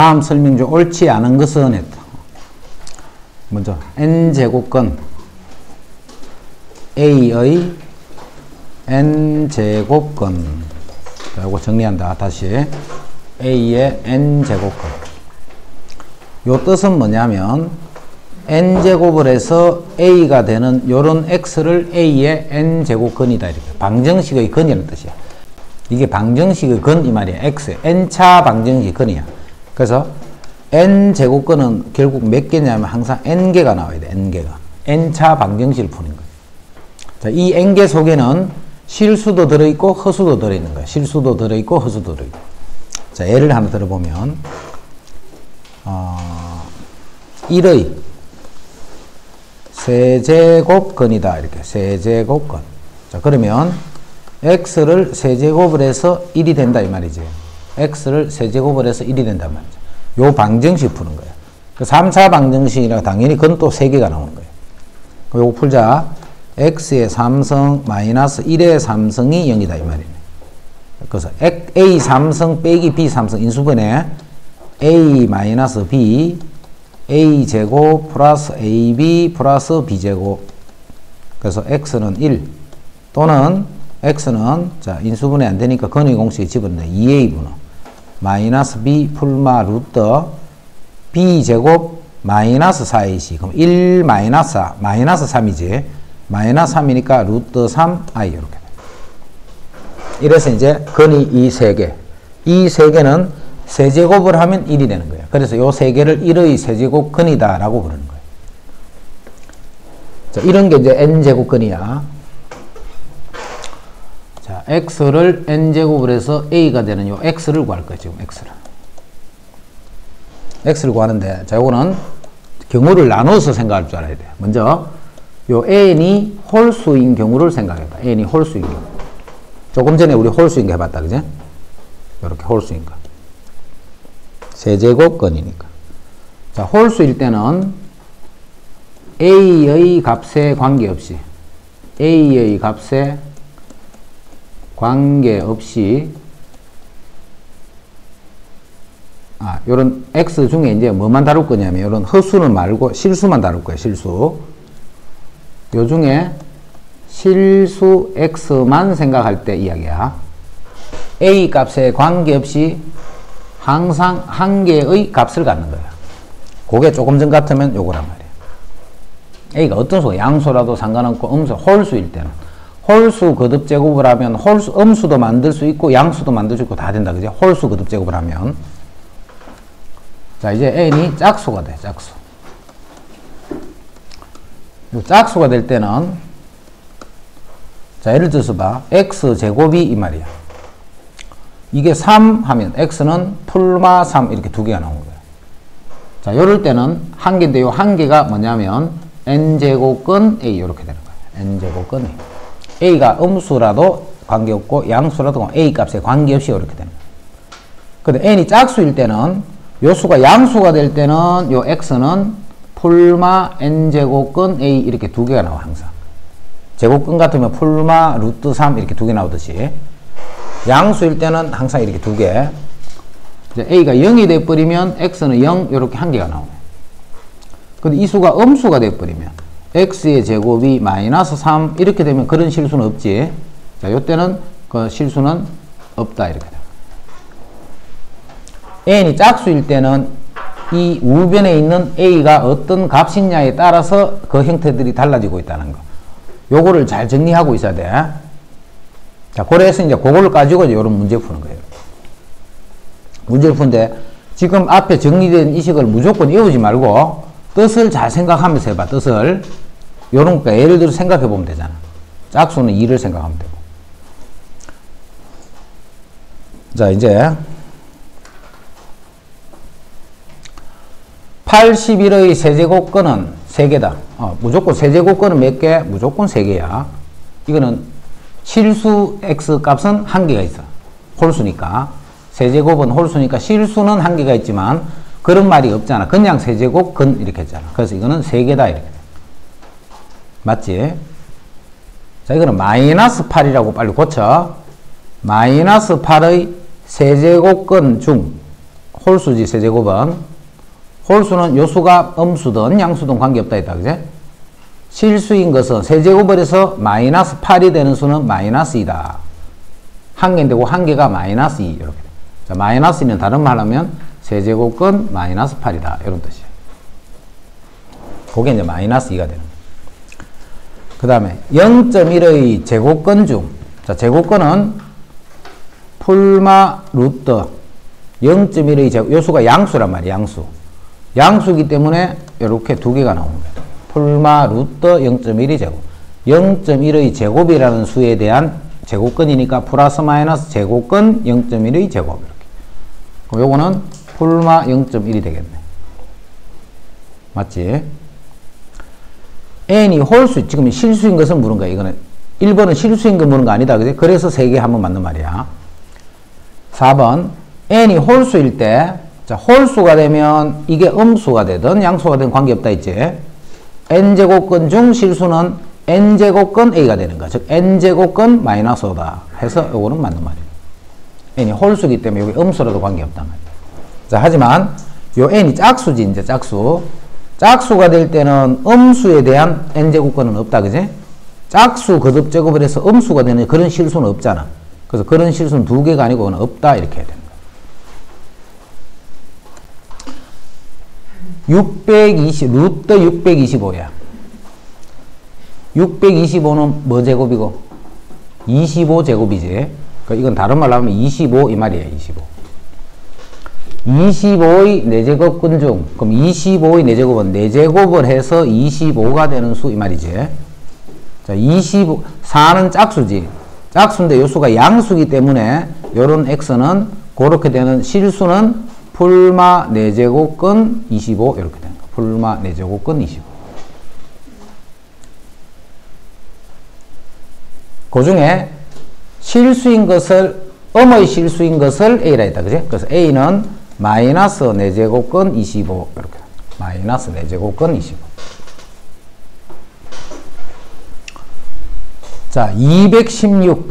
다음 설명 중 옳지 않은 것은 했다. 먼저 n제곱근 A의 n제곱근. 자, 이거 정리한다. 다시 A의 n제곱근. 요 뜻은 뭐냐면 n제곱을 해서 A가 되는 요런 X를 A의 n제곱근이다. 이렇게 방정식의 근이라는 뜻이야. 이게 방정식의 근 이 말이야. X n차 방정식의 근이야. 그래서 n제곱근은 결국 몇 개냐면 항상 n개가 나와야 돼. n개가 n차 방정식을 푸는 거야. 자, 이 n개 속에는 실수도 들어있고 허수도 들어있는 거야. 실수도 들어있고 허수도 들어있고. 자, 예를 하나 들어보면 1의 세제곱근이다. 이렇게 세제곱근. 자, 그러면 x를 세제곱을 해서 1이 된다 이 말이지. x를 세제곱을 해서 1이 된단 말이지. 요 방정식 푸는 거야. 그 3차 방정식이라 당연히 그건 또 3개가 나오는 거예요. 요거 풀자. x의 3성 마이너스 1의 3성이 0이다 이 말이네. 그래서 a 3성 빼기 b 3성 인수분해 a 마이너스 b a 제곱 플러스 ab 플러스 b 제곱. 그래서 x는 1 또는 x는 자 인수분해 안 되니까 근의 공식에 집어넣네. 2a 분의 마이너스 b 풀마 루트 b 제곱 마이너스 4ac. 그럼 1 마이너스 4 마이너스 3이지. 마이너스 3이니까 루트 3i 이렇게 돼. 이래서 이제 근이 이 3개. 이 3개는 세제곱을 하면 1이 되는 거예요. 그래서 이 3개를 1의 세제곱 근이다 라고 부르는 거예요. 자, 이런 게 이제 n제곱근이야. 자, x를 n제곱을 해서 a가 되는 요 x를 구할 거예요. 지금 x를 구하는데, 자, 요거는 경우를 나눠서 생각할 줄 알아야 돼요. 먼저 요 n이 홀수인 경우를 생각해봐. n이 홀수인 경우. 조금 전에 우리 홀수인 거 해봤다, 그지? 요렇게 홀수인 거. 세제곱근이니까. 자, 홀수일 때는 a의 값에 관계없이 요런 x 중에 이제 뭐만 다룰 거냐면 요런 허수는 말고 실수만 다룰 거예요. 실수. 요 중에 실수 x만 생각할 때 이야기야. a 값에 관계없이 항상 한 개의 값을 갖는 거야. 그게 조금 전 같으면 요거란 말이야. a가 어떤 수가 양수라도 상관없고 음수, 홀수일 때는 홀수 거듭 제곱을 하면 홀수, 음수도 만들 수 있고 양수도 만들 수 있고 다 된다. 그지? 홀수 거듭 제곱을 하면. 자, 이제 n이 짝수가 돼. 짝수. 짝수가 될 때는 자, 예를 들어서 봐. x제곱이 이 말이야. 이게 3 하면 x는 풀마 3 이렇게 두 개가 나오는 거야. 자, 요럴 때는 한 개인데 요 한 개가 뭐냐면 n제곱근 a 이렇게 되는 거야. n제곱근 a. a가 음수라도 관계없고 양수라도 a 값에 관계없이 이렇게 되는 거야. 근데 n이 짝수일 때는 요 수가 양수가 될 때는 요 x는 풀마 n제곱근 a 이렇게 두 개가 나와 항상. 제곱근 같으면 풀마 루트 3 이렇게 두 개 나오듯이 양수일 때는 항상 이렇게 두 개. a가 0이 돼버리면 x는 0 이렇게 한 개가 나오네. 근데 이 수가 음수가 돼버리면 x의 제곱이 마이너스 3 이렇게 되면 그런 실수는 없지. 자, 요때는 그 실수는 없다 이렇게 돼. n이 짝수일 때는 이 우변에 있는 a가 어떤 값이냐에 따라서 그 형태들이 달라지고 있다는 거. 요거를 잘 정리하고 있어야 돼. 자, 그래서 이제 그걸 가지고 이런 문제 푸는 거예요. 문제를 푸는데 지금 앞에 정리된 이 식을 무조건 외우지 말고 뜻을 잘 생각하면서 해봐. 뜻을. 요런 거 예를 들어 생각해 보면 되잖아. 짝수는 2를 생각하면 되고. 자, 이제 81의 세제곱근은 3개다. 무조건 세제곱근은 몇 개? 무조건 3개야. 이거는 실수 x 값은 1개가 있어. 홀수니까. 세제곱은 홀수니까 실수는 1개가 있지만 그런 말이 없잖아. 그냥 세제곱근 이렇게 했잖아. 그래서 이거는 3개다 이렇게. 맞지? 자, 이거는 마이너스 8이라고 빨리 고쳐. 마이너스 8의 세제곱근 중 홀수지, 세제곱은. 홀수는 요수가 음수든 양수든 관계없다 했다. 그제? 실수인 것은 세제곱을 해서 마이너스 8이 되는 수는 마이너스 2다. 한 개인데 그 한 개가 마이너스 2. 이렇게. 자, 마이너스 2는 다른 말 하면 세제곱근 마이너스 8이다. 이런 뜻이에요. 그게 이제 마이너스 2가 되는 거예요. 그 다음에 0.1의 제곱근 중, 자, 제곱근은 풀마 루트 0.1의 제곱, 요수가 양수란 말이에요. 양수. 양수이기 때문에 이렇게 두 개가 나오는 거예요. 풀마 루트 0.1의 제곱. 0.1의 제곱이라는 수에 대한 제곱근이니까 플러스 마이너스 제곱근 0.1의 제곱. 이렇게. 그럼 요거는 풀마 0.1이 되겠네. 맞지? n이 홀수, 지금 실수인 것을 물은 거야. 이거는 1번은 실수인 거 물은 거 아니다. 그지? 그래서 3개 한번 맞는 말이야. 4번 n이 홀수일 때, 자, 홀수가 되면 이게 음수가 되든 양수가 되든 관계없다 했지. n제곱근 중 실수는 n제곱근 a가 되는 거야. 즉 n제곱근 마이너스 5다 해서 요거는 맞는 말이에요. n이 홀수이기 때문에 여기 음수라도 관계없단 말이에요. 자, 하지만 요 n이 짝수지. 이제 짝수. 짝수가 될 때는 음수에 대한 n제곱근은 없다. 그지? 짝수 거듭 제곱을 해서 음수가 되는 그런 실수는 없잖아. 그래서 그런 실수는 두 개가 아니고 그건 없다. 이렇게 해야 되는 거야. 620, 루트 625야. 625는 뭐 제곱이고? 25제곱이지. 그러니까 이건 다른 말로 하면 25 이 말이에요. 25. 25의 4제곱근 중, 그럼 25의 4제곱은 4제곱을 해서 25가 되는 수 이 말이지. 자, 25, 4는 짝수지. 짝수인데 요수가 양수기 때문에 요런 x는 그렇게 되는 실수는 풀마 4제곱근 25 이렇게 되는 거. 풀마 4제곱근 25. 그 중에 실수인 것을, 음의 실수인 것을 a라 했다. 그지? 그래서 a는 마이너스 4제곱근 25 이렇게. 마이너스 4제곱근 25. 자, 216.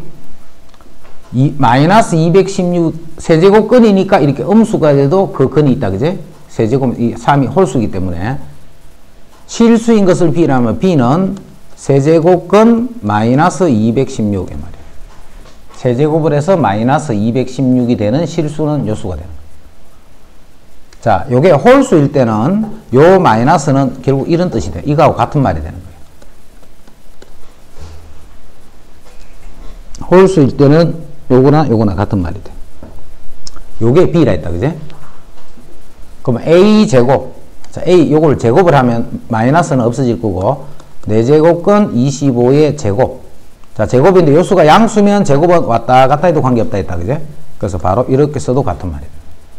마이너스 216 세제곱근이니까 이렇게 음수가 돼도 그 근이 있다. 그지? 세제곱, 이 3이 홀수이기 때문에 실수인 것을 b라면 b는 세제곱근 마이너스 216이 말이에요. 세제곱을 해서 마이너스 216이 되는 실수는 요수가 되는 거예요. 자, 요게 홀수일 때는 요 마이너스는 결국 이런 뜻이 돼. 이거하고 같은 말이 되는 거예요. 홀수일 때는 요거나 요거나 같은 말이 돼. 요게 b라 했다. 그지? 그럼 a 제곱. 자, a 요걸 제곱을 하면 마이너스는 없어질 거고 4제곱근 25의 제곱. 자, 제곱인데 요수가 양수면 제곱은 왔다 갔다 해도 관계없다 했다. 그지? 그래서 바로 이렇게 써도 같은 말이에요.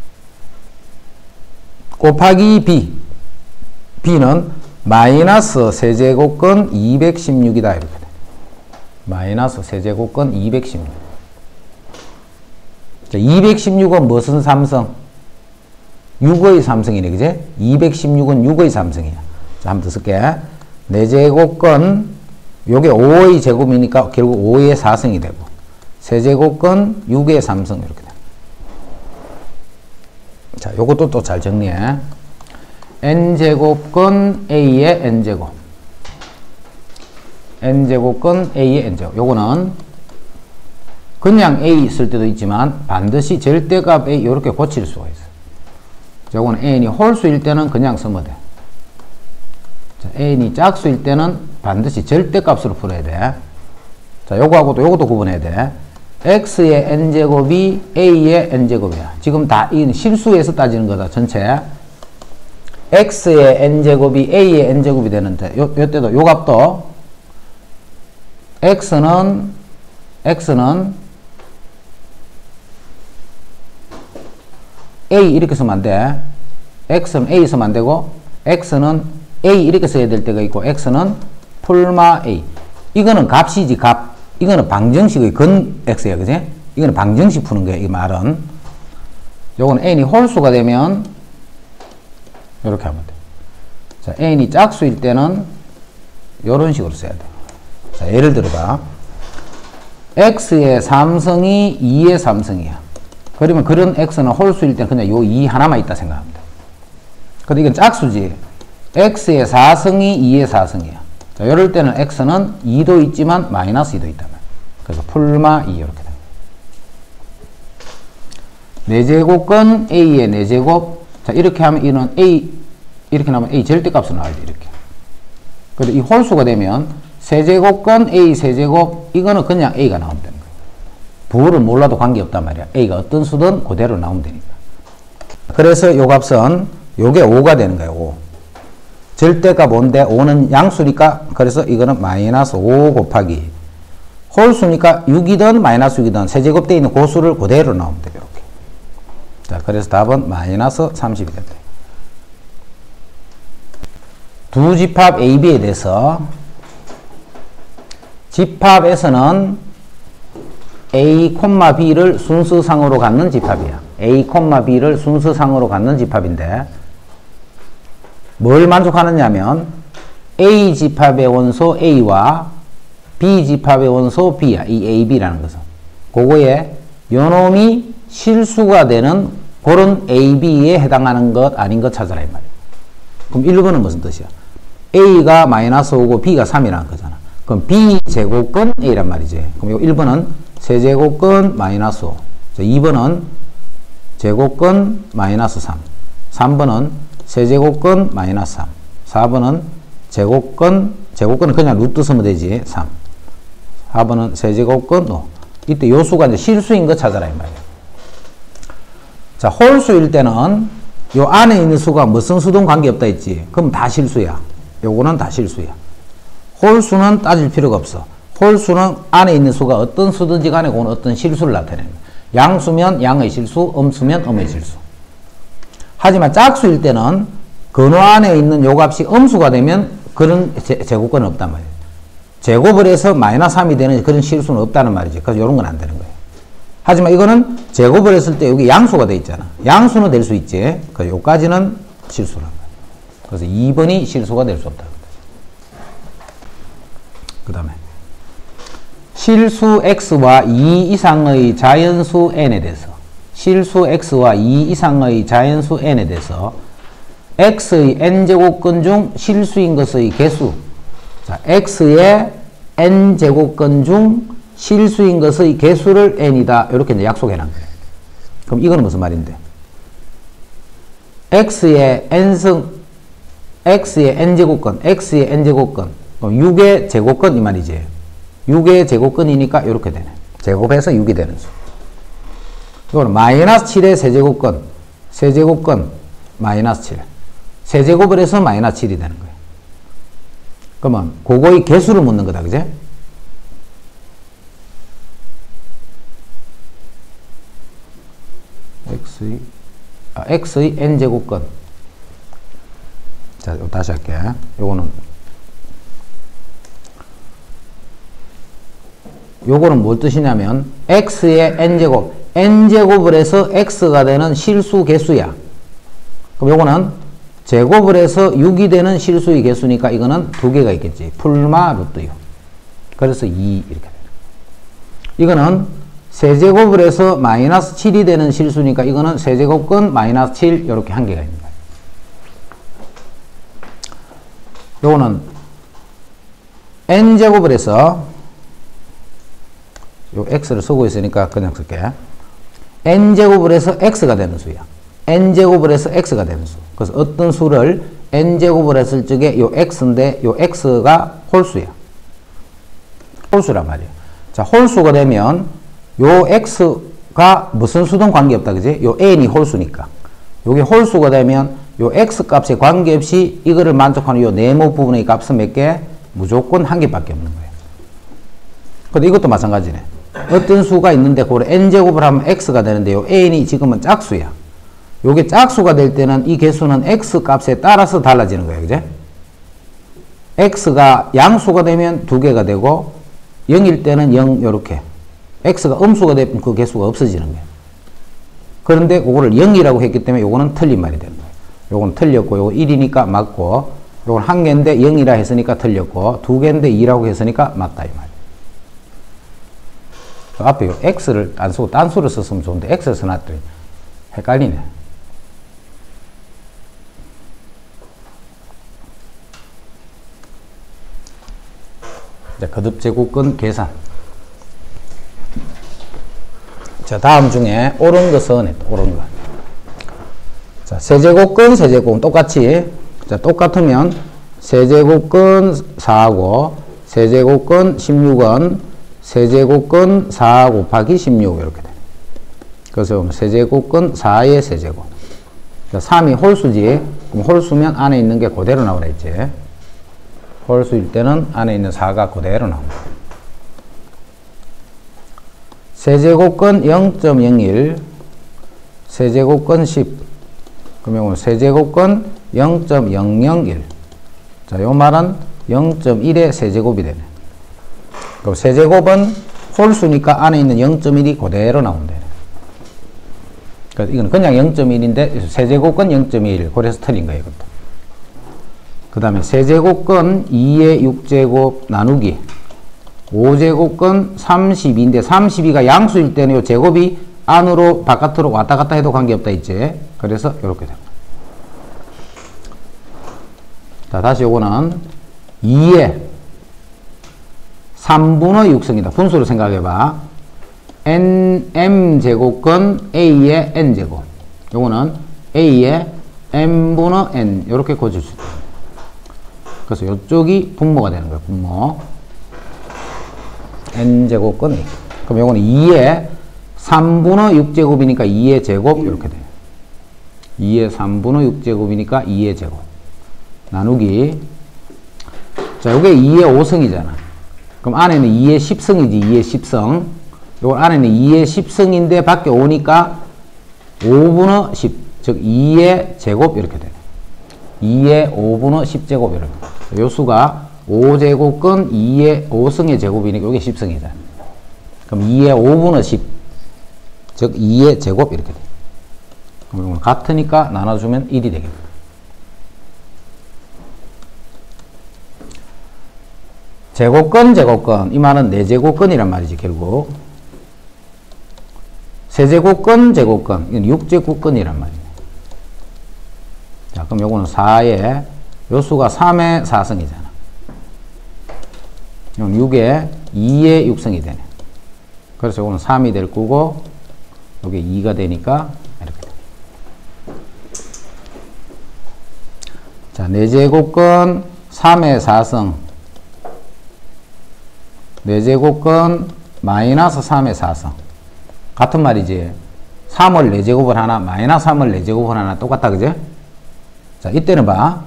곱하기 b. b는 마이너스 세제곱근 216이다. 이렇게 돼. 마이너스 세제곱근 216. 자, 216은 무슨 삼성? 6의 삼성이네. 그지? 216은 6의 삼성이야. 자, 한번 더 쓸게. 4제곱근, 요게 5의 제곱이니까 결국 5의 4승이 되고, 세제곱근 6의 3승 이렇게 돼. 자, 요것도 또 잘 정리해. n제곱근 a의 n제곱. n제곱근 a의 n제곱. 요거는 그냥 a 쓸 때도 있지만 반드시 절대값 a 요렇게 고칠 수가 있어. 요거는 n이 홀수일 때는 그냥 쓰면 돼. 자, n이 짝수일 때는 반드시 절대값으로 풀어야 돼. 자, 요거하고도 요것도 구분해야 돼. x의 n제곱이 a의 n제곱이야. 지금 다 이 실수에서 따지는 거다. 전체. x의 n제곱이 a의 n제곱이 되는데 요때도 요 값도 x는 a 이렇게 쓰면 안 돼. x는 a 쓰면 안 되고 x는 a 이렇게 써야 될 때가 있고 x는 풀마 a. 이거는 값이지 값. 이거는 방정식의 근 x야. 그지? 이거는 방정식 푸는 거야. 이 말은. 요건 n이 홀수가 되면 요렇게 하면 돼. 자, n이 짝수일 때는 요런 식으로 써야 돼. 자, 예를 들어봐. x의 3승이 2의 3승이야. 그러면 그런 x는 홀수일 때는 그냥 요 2 하나만 있다 생각합니다. 근데 이건 짝수지. x의 4승이 2의 4승이야. 자, 이럴 때는 x는 2도 있지만 마이너스 2도 있단 말이야. 그래서 풀마 2 이렇게 됩니다. 4제곱건 a의 4제곱. 자, 이렇게 하면 이는 a, 이렇게 나오면 a 절대값으로 나와야 돼, 이렇게. 근데 이 홀수가 되면 세제곱건 a 세제곱, 이거는 그냥 a가 나오면 되는 거예요. 부호를 몰라도 관계없단 말이야. a가 어떤 수든 그대로 나오면 되니까. 그래서 요 값은 요게 5가 되는 거예요, 5. 절대값 5인데 5는 양수니까 그래서 이거는 마이너스 5 곱하기 홀수니까 6이든 마이너스 6이든 세제곱되어 있는 고수를 그대로 나오면 돼요, 이렇게. 자, 그래서 답은 마이너스 30이 된다. 두 집합 A, B에 대해서 집합에서는 A, B를 순서상으로 갖는 집합이야. A, B를 순서상으로 갖는 집합인데 뭘 만족하느냐면 A 집합의 원소 A와 B 집합의 원소 B야. 이 A, B라는 것은. 그거에 요놈이 실수가 되는 그런 A, B에 해당하는 것 아닌 것 찾아라 이 말이야. 그럼 1번은 무슨 뜻이야? A가 마이너스 5고 B가 3이라는 거잖아. 그럼 B 제곱근 A란 말이지. 그럼 요 1번은 세제곱근 마이너스 5. 자, 2번은 제곱근 마이너스 3. 3번은 세제곱근 마이너스 3. 4번은 제곱근은 그냥 루트 쓰면 되지. 3. 4번은 세제곱근 5. 이때 요 수가 이제 실수인 거 찾아라 이 말이야. 자, 홀수일 때는 요 안에 있는 수가 무슨 수든 관계없다 했지. 그럼 다 실수야. 요거는 다 실수야. 홀수는 따질 필요가 없어. 홀수는 안에 있는 수가 어떤 수든지 간에 그건 어떤 실수를 나타내는 거야. 양수면 양의 실수, 음수면 음의 실수. 하지만 짝수일 때는 근호 안에 있는 요 값이 음수가 되면 그런 제곱권은 없단 말이에요. 제곱을 해서 마이너스 3이 되는 그런 실수는 없다는 말이지. 그래서 이런 건 안 되는 거예요. 하지만 이거는 제곱을 했을 때 여기 양수가 돼 있잖아. 양수는 될 수 있지. 그래서 요까지는 실수란 거예요. 그래서 2번이 실수가 될 수 없다. 그 다음에 실수 x와 2 이상의 자연수 n에 대해서 실수 x와 2 이상의 자연수 n에 대해서 x의 n제곱근 중 실수인 것의 개수. 자, x의 n제곱근 중 실수인 것의 개수를 n이다. 이렇게 이제 약속해 놓은 거예요. 그럼 이거는 무슨 말인데? x의 n제곱근, x의 n제곱근, 6의 제곱근 이 말이지. 6의 제곱근이니까 이렇게 되네. 제곱해서 6이 되는 수. 이거는 마이너스 7의 세제곱근, 세제곱근 마이너스 7. 세제곱을 해서 마이너스 7이 되는 거예요. 그러면 그거의 개수를 묻는 거다, 그제? x의 n제곱근. 자, 다시 할게. 요거는 뭘 뜻이냐면 x의 n제곱, n제곱을 해서 x가 되는 실수 개수야. 그럼 요거는 제곱을 해서 6이 되는 실수의 개수니까 이거는 두 개가 있겠지. 풀마 루트 6. 그래서 2 이렇게 되는. 이거는 세제곱을 해서 마이너스 7이 되는 실수니까 이거는 세제곱근 마이너스 7 이렇게 한 개가 있는 거예요. 요거는 n제곱을 해서 요 x를 쓰고 있으니까 그냥 쓸게. n제곱을 해서 x가 되는 수야. n제곱을 해서 x가 되는 수. 그래서 어떤 수를 n제곱을 했을 적에 요 x인데 요 x가 홀수야. 홀수란 말이야. 자, 홀수가 되면 요 x가 무슨 수든 관계없다, 그지? 요 n이 홀수니까. 요게 홀수가 되면 요 x 값에 관계없이 이거를 만족하는 요 네모 부분의 값은 몇 개? 무조건 한 개밖에 없는 거예요. 근데 이것도 마찬가지네. 어떤 수가 있는데 그걸 n제곱을 하면 x가 되는데 요 n이 지금은 짝수야. 요게 짝수가 될 때는 이 개수는 x 값에 따라서 달라지는 거예요, 그제? x가 양수가 되면 두 개가 되고 0일 때는 0 요렇게. x가 음수가 되면 그 개수가 없어지는 거예요. 그런데 그거를 0이라고 했기 때문에 요거는 틀린 말이 되는 거예요. 요건 틀렸고 요거 1이니까 맞고 요건 한 개인데 0이라 했으니까 틀렸고 두 개인데 2라고 했으니까 맞다 이 말이에요. 그 앞에 요 x를 안 쓰고 딴수를 썼으면 좋은데 x를 써놨더니 헷갈리네. 자, 거듭 제곱근 계산. 자, 다음 중에 옳은 것은 옳은 것. 자, 세제곱근 세제곱은 똑같이, 자, 똑같으면 세제곱근 4하고 세제곱근 16은 세제곱근 4 곱하기 16 이렇게 돼. 그래서 세제곱근 4의 세제곱. 자, 3이 홀수지. 그럼 홀수면 안에 있는 게 그대로 나오라 했지. 홀수일 때는 안에 있는 4가 그대로 나옵니다. 세제곱근 0.01, 세제곱근 10. 그러면 세제곱근 0.001. 자, 요 말은 0.1의 세제곱이 되네. 그럼 세제곱은 홀수니까 안에 있는 0.1이 그대로 나온대. 그러니까 이건 그냥 0.1인데 세제곱근 0.1. 그래서 틀린 거예요, 이것도. 그 다음에 세제곱근 2의 6제곱 나누기 5제곱근 32인데 32가 양수일 때는 이 제곱이 안으로 바깥으로 왔다 갔다 해도 관계없다 있지. 그래서 이렇게 됩니다. 자, 다시 요거는 2의 3분의 6승이다. 분수로 생각해봐. m제곱근 a의 n제곱. 요거는 a의 m분의 n 이렇게 고칠 수 있다. 그래서 이쪽이 분모가 되는 거예요. 분모. n제곱근 a. 그럼 요거는 2의 3분의 6제곱이니까 2의 제곱 이렇게 돼요. 2의 3분의 6제곱이니까 2의 제곱. 나누기. 자, 요게 2의 5승이잖아. 그럼 안에는 2의 10승이지. 2의 10승. 요 안에는 2의 10승인데 밖에 오니까 5분의 10. 즉 2의 제곱 이렇게 돼요. 2의 5분의 10제곱 이렇게. 요 수가 5제곱근 2의 5승의 제곱이니까 요게 10승이잖아. 그럼 2의 5분의 10. 즉 2의 제곱 이렇게 돼. 그럼 이건 같으니까 나눠주면 1이 되겠다. 제곱근 제곱근 이 말은 4제곱근이란 말이지 결국. 세제곱근 제곱근 이건 6제곱근이란 말이야. 자, 그럼 요거는 4의 요 수가 3의 4승이잖아. 그럼 6의 2의 6승이 되네. 그래서 요거는 3이 될 거고 요게 2가 되니까 이렇게 돼. 자, 4제곱근 3의 4승 4제곱근 마이너스 3의 4승 같은 말이지. 3을 4제곱을 하나 마이너스 3을 4제곱을 하나 똑같다 그제? 자, 이때는 봐.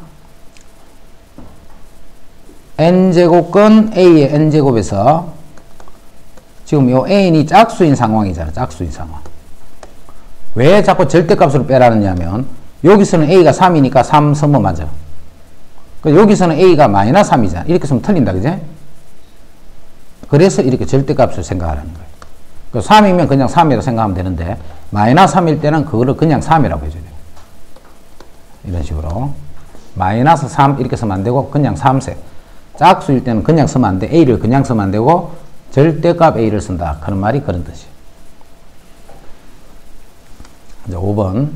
n제곱근 a의 n제곱에서 지금 요 n이 짝수인 상황이잖아. 짝수인 상황. 왜 자꾸 절대값으로 빼라느냐면 여기서는 a가 3이니까 3 쓰면 맞아. 여기서는 a가 마이너스 3이잖아. 이렇게 쓰면 틀린다 그제? 그래서 이렇게 절대값을 생각하라는 거예요. 3이면 그냥 3이라고 생각하면 되는데 마이너스 3일 때는 그거를 그냥 3이라고 해줘야 돼요. 이런 식으로 마이너스 3 이렇게 쓰면 안 되고 그냥 3세. 짝수일 때는 그냥 쓰면 안 돼. a를 그냥 쓰면 안 되고 절대값 a를 쓴다. 그런 말이 그런 뜻이에요. 이제 5번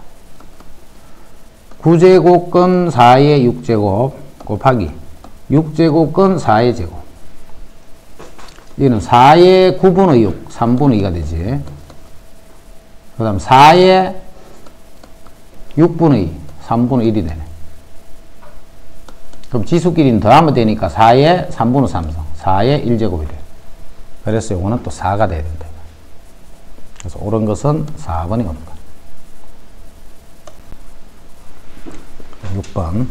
9제곱근 4의 6제곱 곱하기 6제곱근 4의 제곱. 이거는 4의 9분의 6, 3분의 2가 되지. 그 다음 4의 6분의 2, 3분의 1이 되네. 그럼 지수끼리는 더하면 되니까 4의 3분의 3성, 4의 1제곱이 돼. 그래서 이거는 또 4가 돼야 된다. 그래서 옳은 것은 4번이 옳은 거. 6번.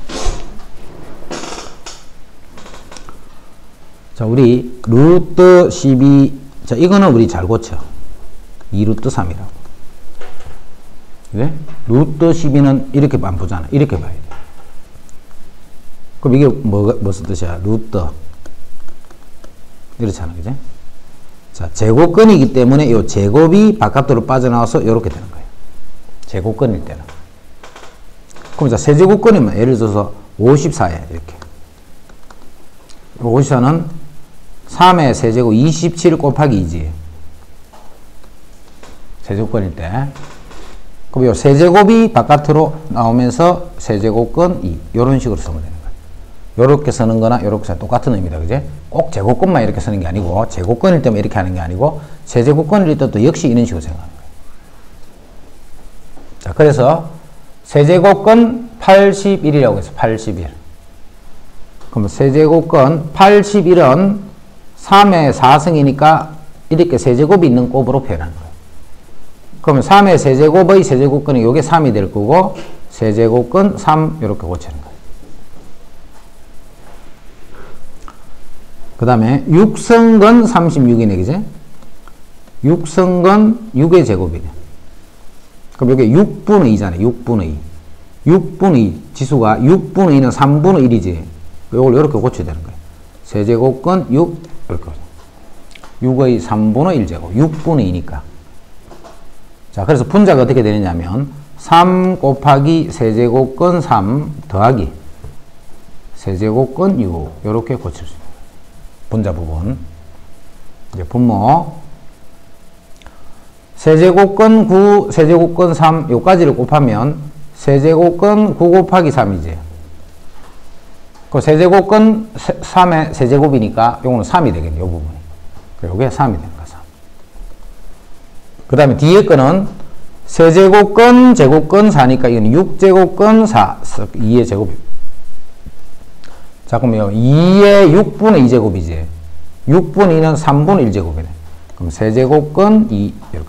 자, 우리 루트 12. 자, 이거는 우리 잘 고쳐. 2루트 3이라고. 그래? 루트 12는 이렇게 안 보잖아. 이렇게 봐야 돼. 그럼 이게 무슨 뜻이야? 루트. 이렇잖아. 그지? 자, 제곱근이기 때문에 이 제곱이 바깥으로 빠져나와서 이렇게 되는 거예요. 제곱근일 때는. 그럼 자, 세제곱근이면 예를 들어서 54야. 이렇게. 54는 3의 세제곱 27 곱하기 2지. 세제곱근일 때. 그럼 요 세제곱이 바깥으로 나오면서 세제곱근 2. 요런 식으로 쓰면 되는 거예요. 요렇게 쓰는 거나 요렇게 쓰는 똑같은 의미다. 그지? 꼭 제곱근만 이렇게 쓰는 게 아니고, 제곱근일 때만 이렇게 하는 게 아니고, 세제곱근일 때도 역시 이런 식으로 생각하는 거예요. 자, 그래서 세제곱근 81이라고 해서 81. 그럼 세제곱근 81은 3의 4승이니까 이렇게 세제곱이 있는 곱으로 표현하는 거예요. 그러면 3의 세제곱의 세제곱근이 요게 3이 될 거고, 세제곱근 3 이렇게 고치는 거예요. 그 다음에 6승근 36이네, 그지? 6승근 6의 제곱이네. 그럼 여기 6분의 2잖아요. 6분의 2. 6분의 2. 지수가 6분의 2는 3분의 1이지. 이걸 이렇게 고쳐야 되는 거예요. 세제곱근 6, 이렇게. 6의 3분의 1제곱. 6분의 2니까. 자, 그래서 분자가 어떻게 되느냐면, 3 곱하기 세제곱근 3 더하기 세제곱근 6. 이렇게 고칠 수 있어요. 분자 부분. 이제 분모. 세제곱근 9, 세제곱근 3, 요까지를 곱하면 세제곱근 9 곱하기 3이지. 그 세제곱근 3의 세제곱이니까 요거는 3이 되겠네, 요 부분이. 요게 3이 되는 거야, 3. 그 다음에 뒤에 거는 세제곱근, 제곱근 4니까 이건 6제곱근 4, 2의 제곱입니다. 자, 그러면 2의 6분의 2제곱이지. 6분의 2는 3분의 1제곱이네. 그럼 세제곱근 2, 이렇게 돼.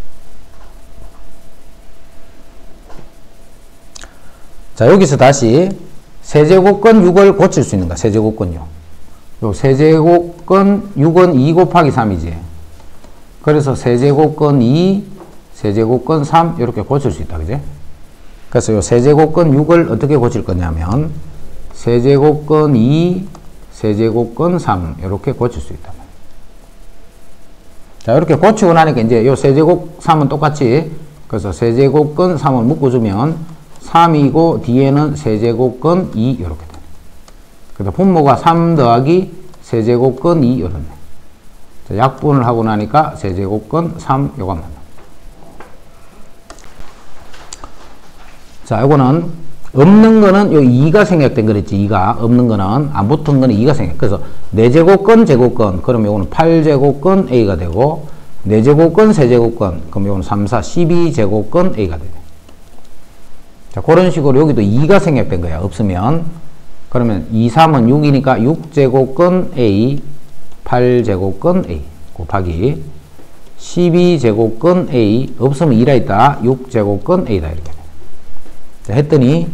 자, 여기서 다시 세제곱근 6을 고칠 수 있는가? 세제곱근요. 요 세제곱근 6은 2 곱하기 3이지. 그래서 세제곱근 2, 세제곱근 3 이렇게 고칠 수 있다. 그지? 그래서 요 세제곱근 6을 어떻게 고칠 거냐면 세제곱근 2, 세제곱근 3 이렇게 고칠 수 있다. 자, 이렇게 고치고 나니까 이제 요 세제곱 3은 똑같이, 그래서 세제곱근 3을 묶어주면 3이고 뒤에는 세제곱근 2 이렇게 돼. 그래서 분모가 3 더하기 세제곱근 2 이렇네. 자, 약분을 하고 나니까 세제곱근 3 요거 맞나. 자, 요거는 없는 거는 요 2가 생략된 거랬지. 2가 없는 거는 안 붙은 거는 2가 생략. 그래서 4제곱근 제곱근 그러면 요거는 8제곱근 A가 되고 4제곱근 세제곱근 그럼 요거는 3, 4, 12제곱근 A가 되네. 자, 그런 식으로 여기도 2가 생략된 거야. 없으면. 그러면 2, 3은 6이니까 6제곱근 A, 8제곱근 A 곱하기 12제곱근 A, 없으면 2라 있다. 6제곱근 A다. 이렇게. 자, 했더니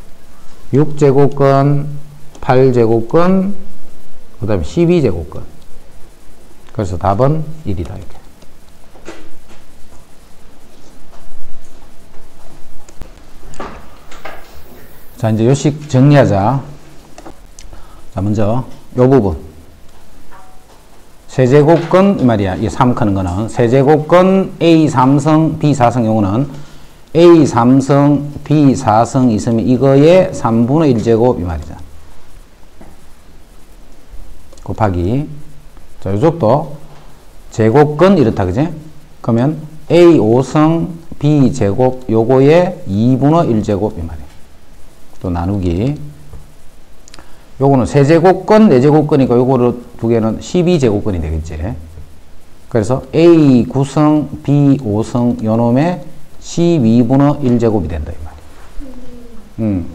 6제곱근, 8제곱근, 그 다음에 12제곱근. 그래서 답은 1이다. 이렇게. 자, 이제 요식 정리하자. 자, 먼저 요 부분. 세제곱근 이 말이야. 이 3 크는 거는 세제곱근 A 3승, B 4승 요거는 A 3승, B 4승 있으면 이거의 3분의 1제곱 이 말이죠. 곱하기. 자, 요쪽도 제곱근 이렇다. 그지? 그러면 A 5승, B 제곱 요거의 2분의 1제곱 이 말이야. 또 나누기. 요거는 세제곱근, 4제곱근이니까 요거를 두 개는 12제곱근이 되겠지. 그래서 A 9승, B 5승 요놈의 12분의 1제곱이 된다. 이 말이야.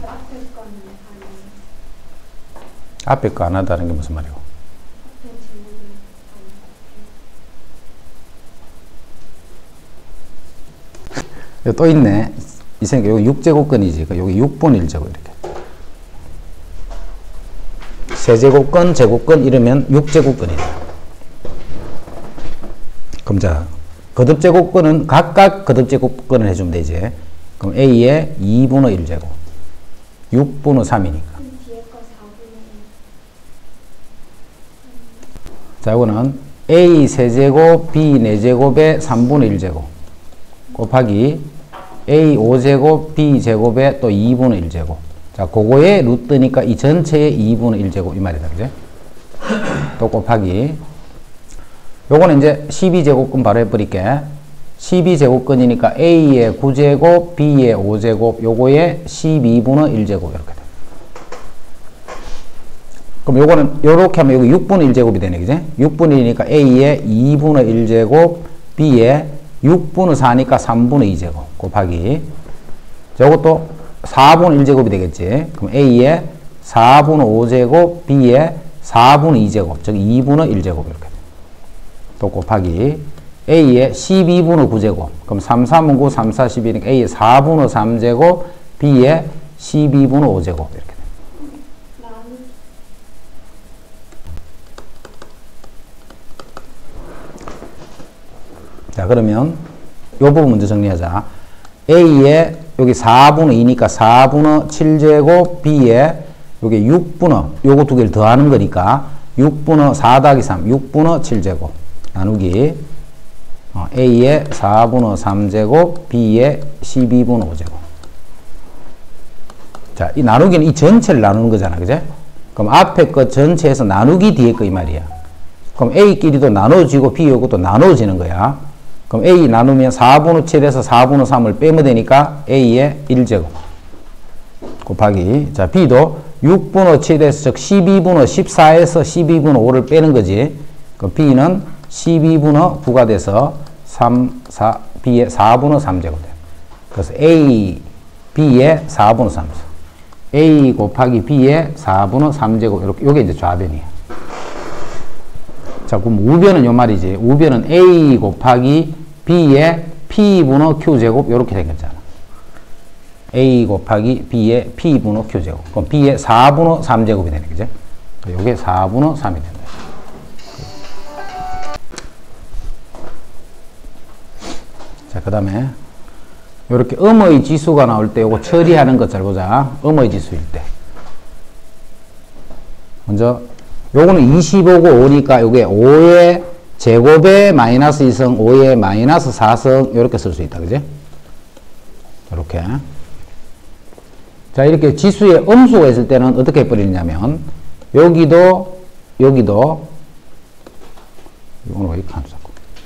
앞에 거 안 하다는 게 무슨 말이고? 여기 또 있네. 이 생각, 여기 6제곱근이지. 여기 6분의 1제곱 이렇게. 세제곱근, 제곱근 이러면 6제곱근이다. 그럼 자, 거듭제곱근은 각각 거듭제곱근을 해주면 되지. 그럼 A의 2분의 1제곱. 6분의 3이니까. 자, 이거는 A 세제곱, B 4제곱의 3분의 1제곱. 곱하기 A 5제곱, B 제곱의 또 2분의 1제곱. 자, 그거의 루트니까 이 전체의 2분의 1제곱 이 말이다. 그죠? 또 곱하기. 요거는 이제 12제곱근 바로 해버릴게. 12제곱근이니까 A의 9제곱, B의 5제곱, 요거에 12분의 1제곱 이렇게 돼. 그럼 요거는 요렇게 하면 여기 6분의 1제곱이 되네, 그지? 6분의 1이니까 A의 2분의 1제곱, B의 6분의 4니까 3분의 2제곱 곱하기. 요것도 4분의 1제곱이 되겠지. 그럼 A의 4분의 5제곱, B의 4분의 2제곱, 즉 2분의 1제곱 이렇게 돼. 또 곱하기. A의 12분의 9제곱. 그럼 3, 3은 9, 3, 4, 12니까 A의 4분의 3제곱, B의 12분의 5제곱 이렇게 돼. 자, 그러면 요 부분 먼저 정리하자. A의 여기 4분의 2니까 4분의 7제곱, B의 여기 6분의 요거 두 개를 더하는 거니까 6분의 4 더하기 3, 6분의 7제곱 나누기 A의 4분의 3제곱, B의 12분의 5제곱. 자, 이 나누기는 이 전체를 나누는 거잖아, 그제? 그럼 앞에 거 전체에서 나누기 뒤에 거 이 말이야. 그럼 A끼리도 나눠지고 B 요것도 나눠지는 거야. 그럼 A 나누면 4분의 7에서 4분의 3을 빼면 되니까 A의 1제곱 곱하기. 자, B도 6분의 7에서 즉 12분의 14에서 12분의 5를 빼는 거지. 그럼 B는 12분의 9가 돼서 3, 4, B의 4분의 3제곱 돼. 그래서 A, B의 4분의 3. A 곱하기 B의 4분의 3제곱. 이렇게, 요게 이제 좌변이야. 자, 그럼 우변은 요 말이지. 우변은 A 곱하기 B의 P분의 Q제곱. 요렇게 생겼잖아. A 곱하기 B의 P분의 Q제곱. 그럼 B의 4분의 3제곱이 되네, 그죠? 요게 4분의 3이 된다. 자, 그 다음에 요렇게 음의 지수가 나올 때 요거 처리하는 것 잘 보자. 음의 지수일 때. 먼저 요거는 25고 5니까 요게 5의 제곱에 마이너스 2승, 5의 마이너스 4승 요렇게 쓸 수 있다, 그지? 요렇게. 자, 이렇게 지수에 음수가 있을 때는 어떻게 해버리냐면 여기도 이거는 왜 이렇게 하면서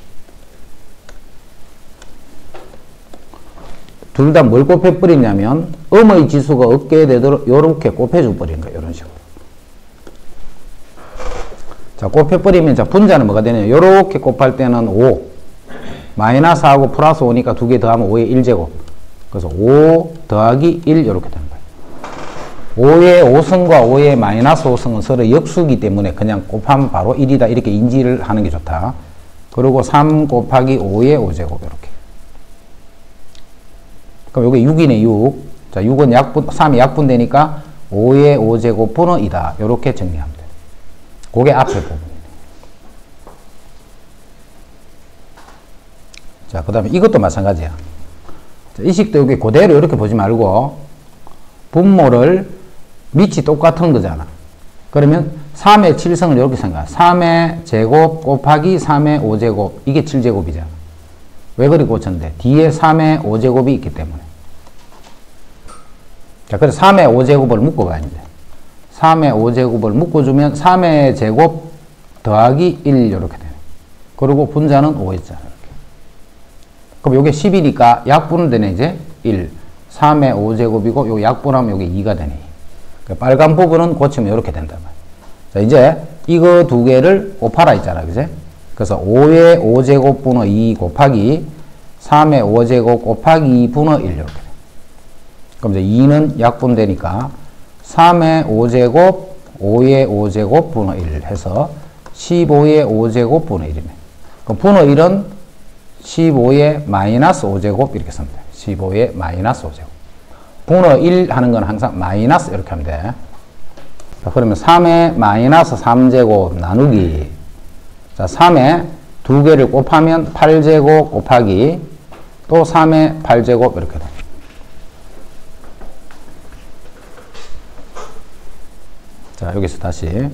둘 다 뭘 곱해버리냐면 음의 지수가 없게 되도록 요렇게 곱해줘 버리는 거예요. 이런 식으로. 자, 곱해버리면 자, 분자는 뭐가 되냐면 요렇게 곱할 때는 5 마이너스하고 플러스 5니까 두 개 더하면 5의 1제곱. 그래서 5 더하기 1 요렇게 되는 거예요. 5의 5승과 5의 마이너스 5승은 서로 역수이기 때문에 그냥 곱하면 바로 1이다 이렇게 인지를 하는 게 좋다. 그리고 3 곱하기 5의 5제곱 이렇게. 그럼 요게 6이네, 6. 자, 6은 약분, 3이 약분되니까 5의 5제곱분의 2다. 요렇게 정리하면 돼. 그게 앞에 부분이네. 자, 그 다음에 이것도 마찬가지야. 자, 이 식도 여기 그대로 이렇게 보지 말고 분모를 밑이 똑같은 거잖아. 그러면 3의 7승을 이렇게 생각해. 3의 제곱 곱하기 3의 5제곱. 이게 7제곱이잖아. 왜 그리 고쳤는데? 뒤에 3의 5제곱이 있기 때문에. 자, 그래서 3의 5제곱을 묶어봐, 이제. 3의 5제곱을 묶어주면 3의 제곱 더하기 1 이렇게 되네. 그리고 분자는 5 했잖아, 이렇게. 그럼 요게 10이니까 약분은 되네, 이제. 1. 3의 5제곱이고, 요 약분하면 요게 2가 되네. 그러니까 빨간 부분은 고치면 이렇게 된단 말이야. 자, 이제 이거 두 개를 곱하라 했잖아, 그제? 그래서 5의 5제곱분의 2 곱하기 3의 5제곱 곱하기 2분의 1 이렇게 돼. 그럼 이제 2는 약분되니까 3의 5제곱 5의 5제곱분의 1 해서 15의 5제곱분의 1이네. 그럼 분의 1은 15의 마이너스 5제곱 이렇게 쓰면 돼. 15의 마이너스 5제곱. 분의 1 하는 건 항상 마이너스 이렇게 하면 돼. 자, 그러면 3의 마이너스 3제곱 나누기. 자, 3에 두 개를 곱하면 8제곱 곱하기 또 3의 8제곱 이렇게 돼. 자, 여기서 다시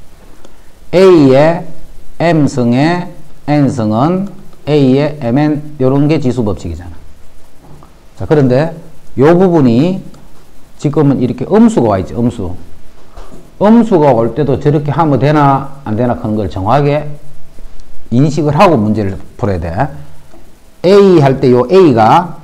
A의 M승의 N승은 A의 Mn 요런 게 지수 법칙이잖아. 자, 그런데 요 부분이 지금은 이렇게 음수가 와 있지, 음수. 음수가 올 때도 저렇게 하면 되나 안 되나 하는 걸 정확하게 인식을 하고 문제를 풀어야 돼. A 할 때 요 A가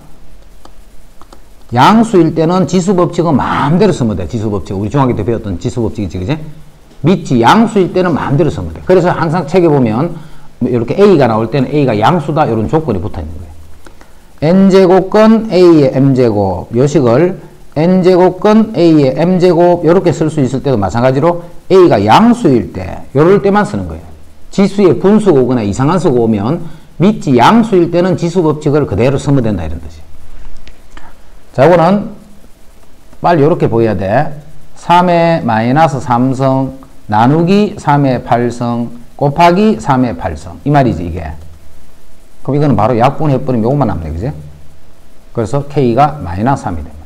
양수일 때는 지수법칙은 마음대로 쓰면 돼. 지수법칙. 우리 중학교 때 배웠던 지수법칙이지, 그지? 밑이 양수일 때는 마음대로 쓰면 돼. 그래서 항상 책에 보면 이렇게 A가 나올 때는 A가 양수다 이런 조건이 붙어 있는 거예요. n제곱건 A의 m제곱 요식을 n제곱건 A의 m제곱 이렇게 쓸 수 있을 때도 마찬가지로 A가 양수일 때 이럴 때만 쓰는 거예요. 지수의 분수가 오거나 이상한 수가 오면 밑이 양수일 때는 지수법칙을 그대로 쓰면 된다 이런 뜻이에요. 자, 이거는 빨리 이렇게 보여야 돼. 3의 마이너스 3성 나누기 3의 8성 곱하기 3의 8성 이 말이지 이게. 그럼 이거는 바로 약분해버리면 요것만 남네, 그지? 그래서 K가 마이너스 3이 됩니다.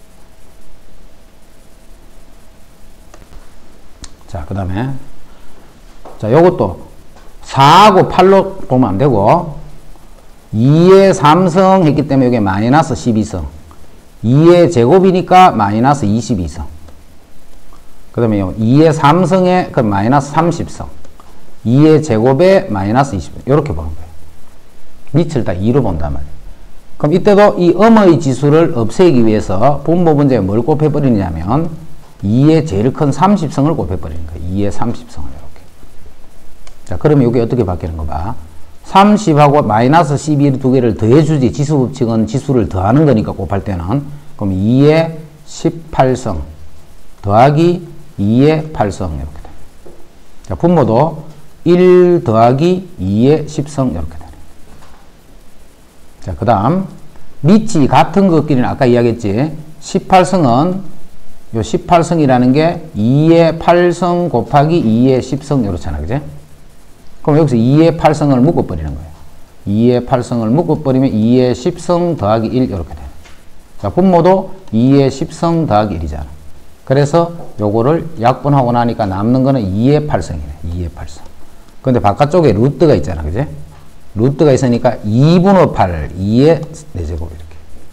자, 그 다음에 자, 요것도 4하고 8로 보면 안 되고 2의 3성 했기 때문에 이게 마이너스 12성 2의 제곱이니까 마이너스 22성 그 다음에 2의 3성에 그 마이너스 30성 2의 제곱에 마이너스 20성 이렇게 보는 거예요. 밑을 다 2로 본단 말이에요. 그럼 이때도 이 음의 지수를 없애기 위해서 분모 문제에 뭘 곱해버리냐면 2의 제일 큰 30성을 곱해버리는 거예요. 2의 30성을 이렇게. 자, 그러면 이게 어떻게 바뀌는 거 봐. 30하고 마이너스 12 두 개를 더해주지. 지수법칙은 지수를 더하는 거니까 곱할 때는. 그럼 2의 18성 더하기 2의 8성 이렇게 돼. 자, 분모도 1 더하기 2의 10성 이렇게 돼. 자, 그 다음 밑이 같은 것끼리는 아까 이야기했지. 18성은 요 18성이라는 게 2의 8성 곱하기 2의 10성 이렇잖아, 그지? 그럼 여기서 2의 8성을 묶어버리는 거예요. 2의 8성을 묶어버리면 2의 10성 더하기 1 이렇게 돼. 자, 분모도 2의 10성 더하기 1이잖아. 그래서 요거를 약분하고 나니까 남는 거는 2의 8성이네. 2의 8성. 근데 바깥쪽에 루트가 있잖아, 그지? 루트가 있으니까 2분의 8, 2의 4제곱 이렇게.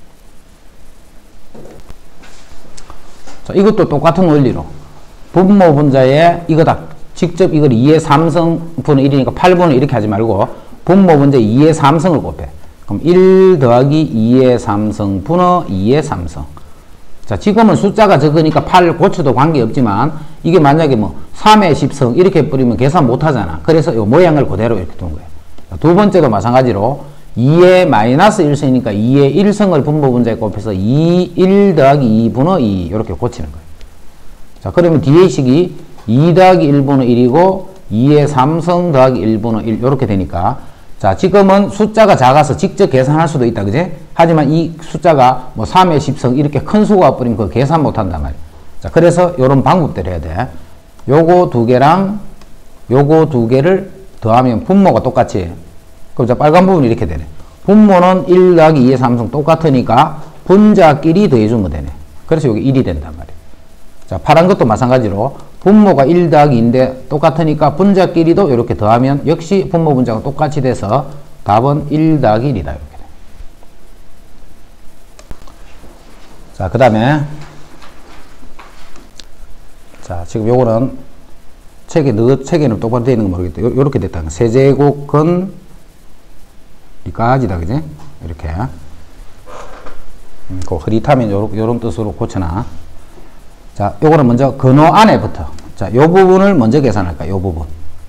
자, 이것도 똑같은 원리로 분모 분자에 이거 다 직접 이걸 2의 3성 분의 1이니까 8분의 이렇게 하지 말고 분모 분자에 2의 3성을 곱해. 그럼 1 더하기 2의 3성 분의 2의 3성. 자, 지금은 숫자가 적으니까 8 고쳐도 관계없지만 이게 만약에 뭐 3의 10성 이렇게 뿌리면 계산 못 하잖아. 그래서 이 모양을 그대로 이렇게 둔 거예요. 두 번째도 마찬가지로 2의 마이너스 1성이니까 2의 1성을 분모 분자에 곱해서 1 더하기 2분의 2 이렇게 고치는 거예요. 자, 그러면 뒤에 식이 2 더하기 1분의 1이고 2의 3성 더하기 1분의 1 이렇게 되니까 자, 지금은 숫자가 작아서 직접 계산할 수도 있다, 그지? 하지만 이 숫자가 뭐 3의 10성 이렇게 큰 수가 뿌리면 그거 계산 못 한단 말이야. 자, 그래서 이런 방법대로 해야 돼. 요거 두 개랑 요거 두 개를 더하면 분모가 똑같이. 그럼 자, 빨간 부분이 이렇게 되네. 분모는 1 더하기 2의 3성 똑같으니까 분자끼리 더해주면 되네. 그래서 여기 1이 된단 말이에요. 자, 파란 것도 마찬가지로 분모가 1 더하기 2인데 똑같으니까 분자끼리도 이렇게 더하면 역시 분모 분자가 똑같이 돼서 답은 1 더하기 1이다. 이렇게 돼. 자, 그 다음에 자, 지금 요거는 책에는 똑바로 되어 있는 거 모르겠다. 요렇게 됐다. 세제곱근 이까지다, 그지? 이렇게. 그 흐릿하면 요런 뜻으로 고쳐놔. 자, 요거는 먼저 근호 안에부터. 자, 요 부분을 먼저 계산할까, 요 부분.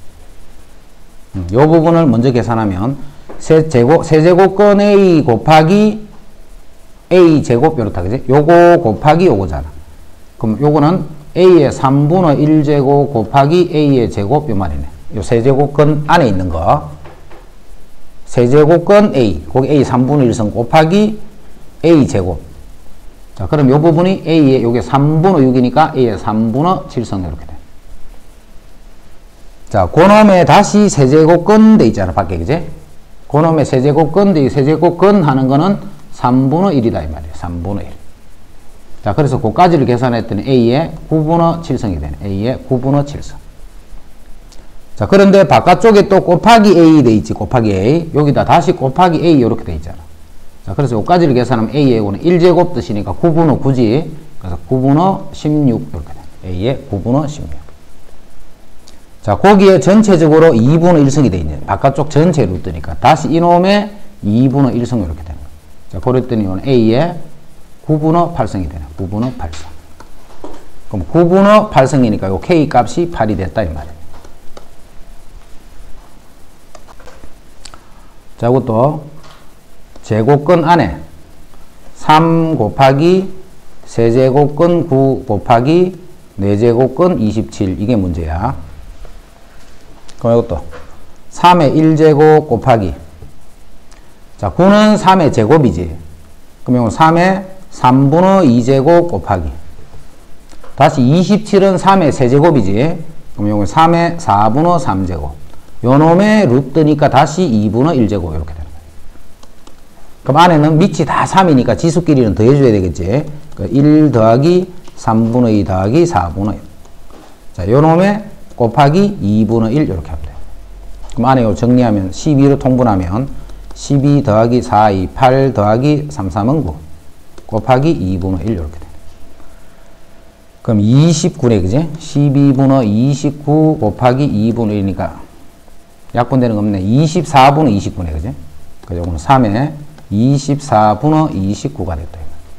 요 부분을 먼저 계산하면, 세제곱근 A 곱하기 A 제곱, 요렇다, 그지? 요거 곱하기 요거잖아. 그럼 요거는 A의 3분의 1제곱 곱하기 A의 제곱, 요 말이네. 요 세제곱근 안에 있는 거. 세제곱근 A, 거기 A 3분의 1성 곱하기 A 제곱. 자, 그럼 요 부분이 A의 요게 3분의 6이니까 A의 3분의 7성 이렇게 돼. 자, 그놈에 다시 세제곱근 돼 있잖아, 밖에, 그지? 그놈에 세제곱근 돼, 세제곱근 하는 거는 3분의 1이다, 이 말이에요. 3분의 1. 자, 그래서 그까지를 계산했더니 A의 9분의 7성이 되네. A의 9분의 7성. 자, 그런데 바깥쪽에 또 곱하기 A 돼 있지, 곱하기 A. 여기다 다시 곱하기 A 이렇게 돼 있잖아. 자, 그래서 요까지를 계산하면 A의 5는 1제곱 뜻이니까 9분의 9지. 그래서 9분의 16 이렇게 돼. A의 9분의 16. 자, 거기에 전체적으로 2분의 1승이 되어 있네. 바깥쪽 전체 루트니까. 다시 이놈의 2분의 1승 이렇게 되는 거예요. 자, 그랬더니 이건 A의 9분의 8승이 되네. 9분의 8승. 그럼 9분의 8승이니까 요 K 값이 8이 됐다, 이 말이에요. 자, 이것도 제곱근 안에 3 곱하기 세제곱근 9 곱하기 4제곱근 27. 이게 문제야. 그럼 이것도 3의 1제곱 곱하기. 자, 9는 3의 제곱이지. 그럼 이건 3의 3분의 2제곱 곱하기. 다시 27은 3의 세제곱이지. 그럼 이건 3의 4분의 3제곱. 요 놈의 루트니까 다시 2분의 1제곱 이렇게 되는 거예요. 그럼 안에는 밑이 다 3이니까 지수끼리는 더해줘야 되겠지. 1 더하기 3분의 2 더하기 4분의 1. 자, 요 놈의 곱하기 2분의 1 이렇게 하면 돼요. 그럼 안에 요 정리하면 12로 통분하면 12 더하기 4, 2, 8 더하기 3, 3은 9 곱하기 2분의 1 이렇게 돼요. 그럼 29네, 그지? 12분의 29 곱하기 2분의 1이니까 약분되는 거 없네. 24분의 29네, 그지? 그래서 요거는 3에 24분의 29가 됐다.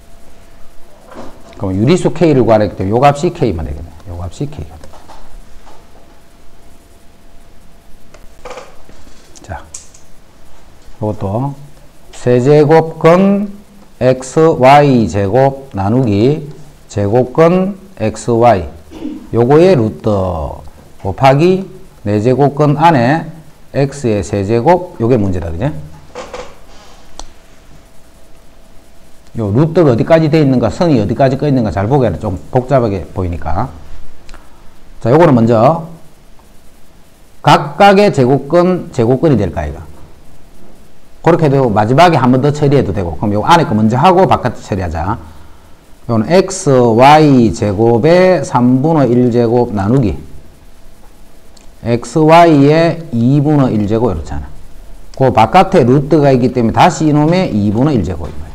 그럼 유리수 K를 구하랬기 때문에 요 값이 K만 되겠네. 요 값이 K가 돼. 자, 요것도 세제곱근 XY 나누기 제곱근 XY 요거의 루트 곱하기 4제곱근 안에 X의 세제곱 요게 문제다, 그지? 요 루트가 어디까지 되어 있는가, 선이 어디까지 꺼 있는가 잘 보게 좀 복잡하게 보이니까. 자, 요거는 먼저 각각의 제곱근이 될까, 이거. 그렇게 되고 마지막에 한 번 더 처리해도 되고. 그럼 요 안에 거 먼저 하고 바깥에 처리하자. 요거는 XY 제곱의 3분의 1제곱 나누기 XY의 2분의 1제곱 이렇잖아. 그 바깥에 루트가 있기 때문에 다시 이놈의 2분의 1제곱입니다.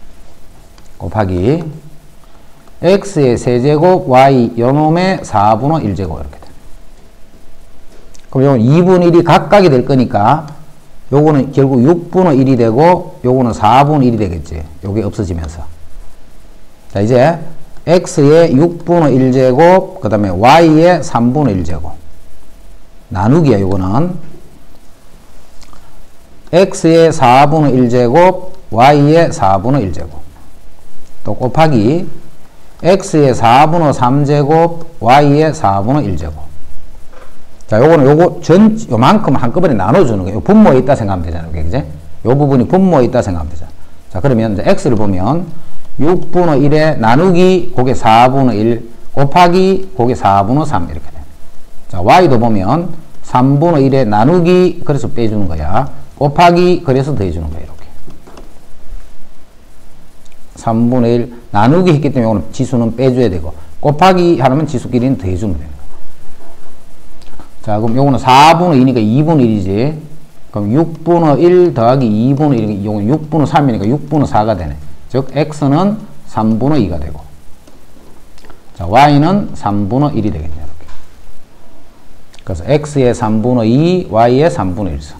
곱하기 x의 세제곱 y 요놈의 4분의 1제곱 이렇게 돼. 그럼 요건 2분의 1이 각각이 될 거니까 요거는 결국 6분의 1이 되고 요거는 4분의 1이 되겠지. 요게 없어지면서. 자, 이제 x의 6분의 1제곱 그 다음에 y의 3분의 1제곱 나누기야. 요거는 x의 4분의 1제곱 y의 4분의 1제곱 또 곱하기 x의 4분의 3제곱 y의 4분의 1제곱. 자, 요거는 요만큼 한꺼번에 나눠주는 거예요. 분모에 있다 생각하면 되잖아요. 그죠? 요 부분이 분모에 있다 생각하면 되잖아. 자, 그러면 이제 x를 보면 6분의 1에 나누기 그게 4분의 1 곱하기 그게 4분의 3 이렇게 돼. 자, y도 보면 3분의 1에 나누기 그래서 빼주는 거야. 곱하기 그래서 더해주는 거야. 이렇게. 3분의 1 나누기 했기 때문에 이거는 지수는 빼줘야 되고 곱하기 하려면 지수끼리는 더해주면 되는 거야. 자, 그럼 요거는 4분의 2니까 2분의 1이지. 그럼 6분의 1 더하기 2분의 1, 이건 6분의 3이니까 6분의 4가 되네. 즉, x는 3분의 2가 되고. 자, y는 3분의 1이 되겠네. 이렇게. 그래서 x의 3분의 2, y의 3분의 1승.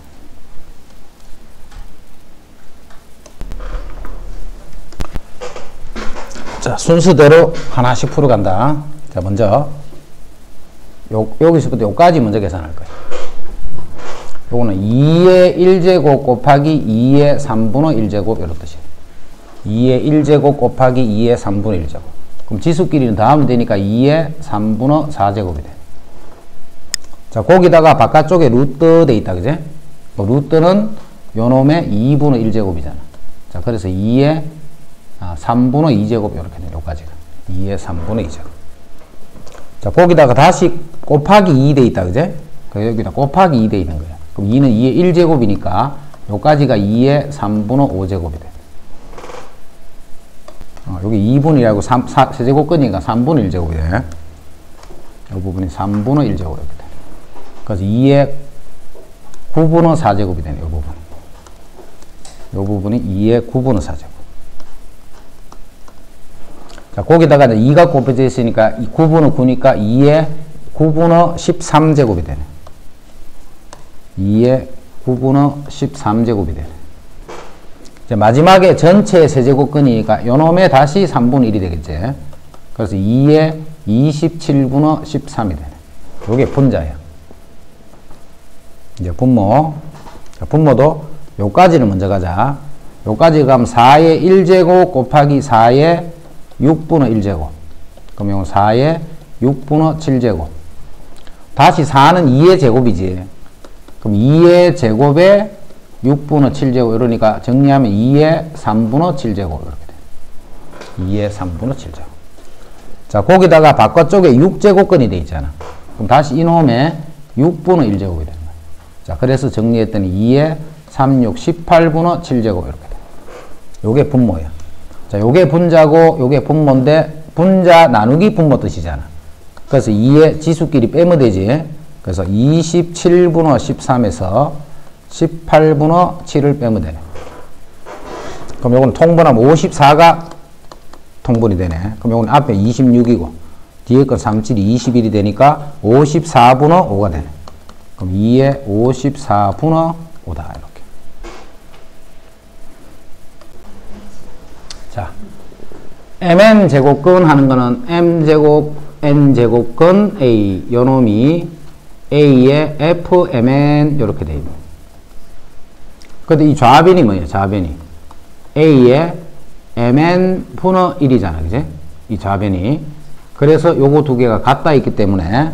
자, 순서대로 하나씩 풀어간다. 자, 먼저 여기서부터 여기까지 먼저 계산할 거예요. 요거는 2의 1제곱 곱하기 2의 3분의 1제곱 이런 뜻이에요. 2의 1제곱 곱하기 2의 3분의 1제곱. 그럼 지수끼리는 더하면 되니까 2의 3분의 4제곱이 돼. 자, 거기다가 바깥쪽에 루트 돼 있다, 그제? 루트는 요놈의 2분의 1제곱이잖아. 자, 그래서 2의 3분의 2제곱 이렇게 돼요. 요까지가. 2의 3분의 2제곱. 자, 거기다가 다시 곱하기 2 돼 있다, 그제? 그래서 여기다 곱하기 2 돼 있는 거야. 그럼 2는 2의 1제곱이니까 요까지가 2의 3분의 5제곱이 돼. 여기 2분이라고 세제곱근이니까 3분의 1제곱이 돼. 이 부분이 3분의 1제곱 이렇게 돼. 그래서 2의 9분의 4제곱이 되네, 이 부분. 이 부분이 2의 9분의 4제곱. 자, 거기다가 이제 2가 곱해져 있으니까 9분의 9니까 2의 9분의 13제곱이 되네. 2의 9분의 13제곱이 되네. 이제 마지막에 전체 세제곱근이니까 요놈에 다시 3분의 1이 되겠지. 그래서 2의 27분의 13이 되네. 요게 분자야. 이제 분모. 자, 분모도 요까지를 먼저 가자. 요까지 가면 4의 1제곱 곱하기 4의 6분의 1제곱. 그럼 요건 4의 6분의 7제곱. 다시 4는 2의 제곱이지. 그럼 2의 제곱에 6분의 7제곱. 이러니까 정리하면 2의 3분의 7제곱. 이렇게 돼. 2의 3분의 7제곱. 자, 거기다가 바깥쪽에 6제곱근이 돼 있잖아. 그럼 다시 이놈에 6분의 1제곱이 되는 거야. 자, 그래서 정리했더니 2의 3, 6, 18분의 7제곱. 이렇게 돼. 요게 분모야. 자, 요게 분자고 요게 분모인데 분자 나누기 분모 뜻이잖아. 그래서 2의 지수끼리 빼면 되지. 그래서 27분의 13에서 18분의 7을 빼면 되네. 그럼 요건 통분하면 54가 통분이 되네. 그럼 요건 앞에 26이고 뒤에 건 37이 21이 되니까 54분의 5가 되네. 그럼 2의 54분의 5다. 이렇게. 자, mn 제곱근 하는 거는 m제곱 n제곱근 a 요놈이 a의 fmn 이렇게 돼 있는. 근데 이 좌변이 뭐예요? 좌변이 a의 mn 분의 1이잖아, 그지? 이 좌변이. 그래서 요거 두 개가 같다 있기 때문에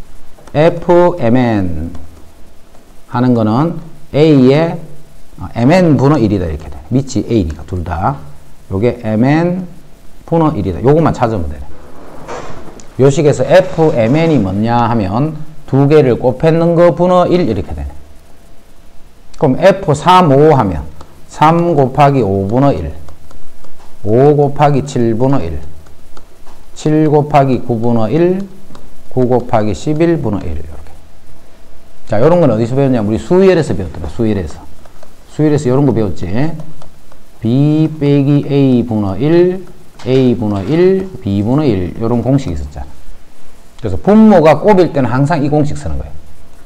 fmn 하는 거는 a의 mn 분의 1이다 이렇게 돼. 밑이 a니까 둘 다. 요게 mn 분의 1이다. 요것만 찾으면 되네. 요 식에서 fmn이 뭐냐 하면 두 개를 곱했는 거 분의 1 이렇게 되네. 그럼 f3, 5 하면 3 곱하기 5분의 1, 5 곱하기 7분의 1, 7 곱하기 9분의 1, 9 곱하기 11분의 1 이렇게. 자, 요런 건 어디서 배웠냐? 우리 수열에서 배웠더라. 수열에서 요런 거 배웠지. b 빼기 a분의 1, a분의 1, b분의 1 요런 공식이 있었잖아. 그래서 분모가 곱일 때는 항상 이 공식 쓰는 거예요.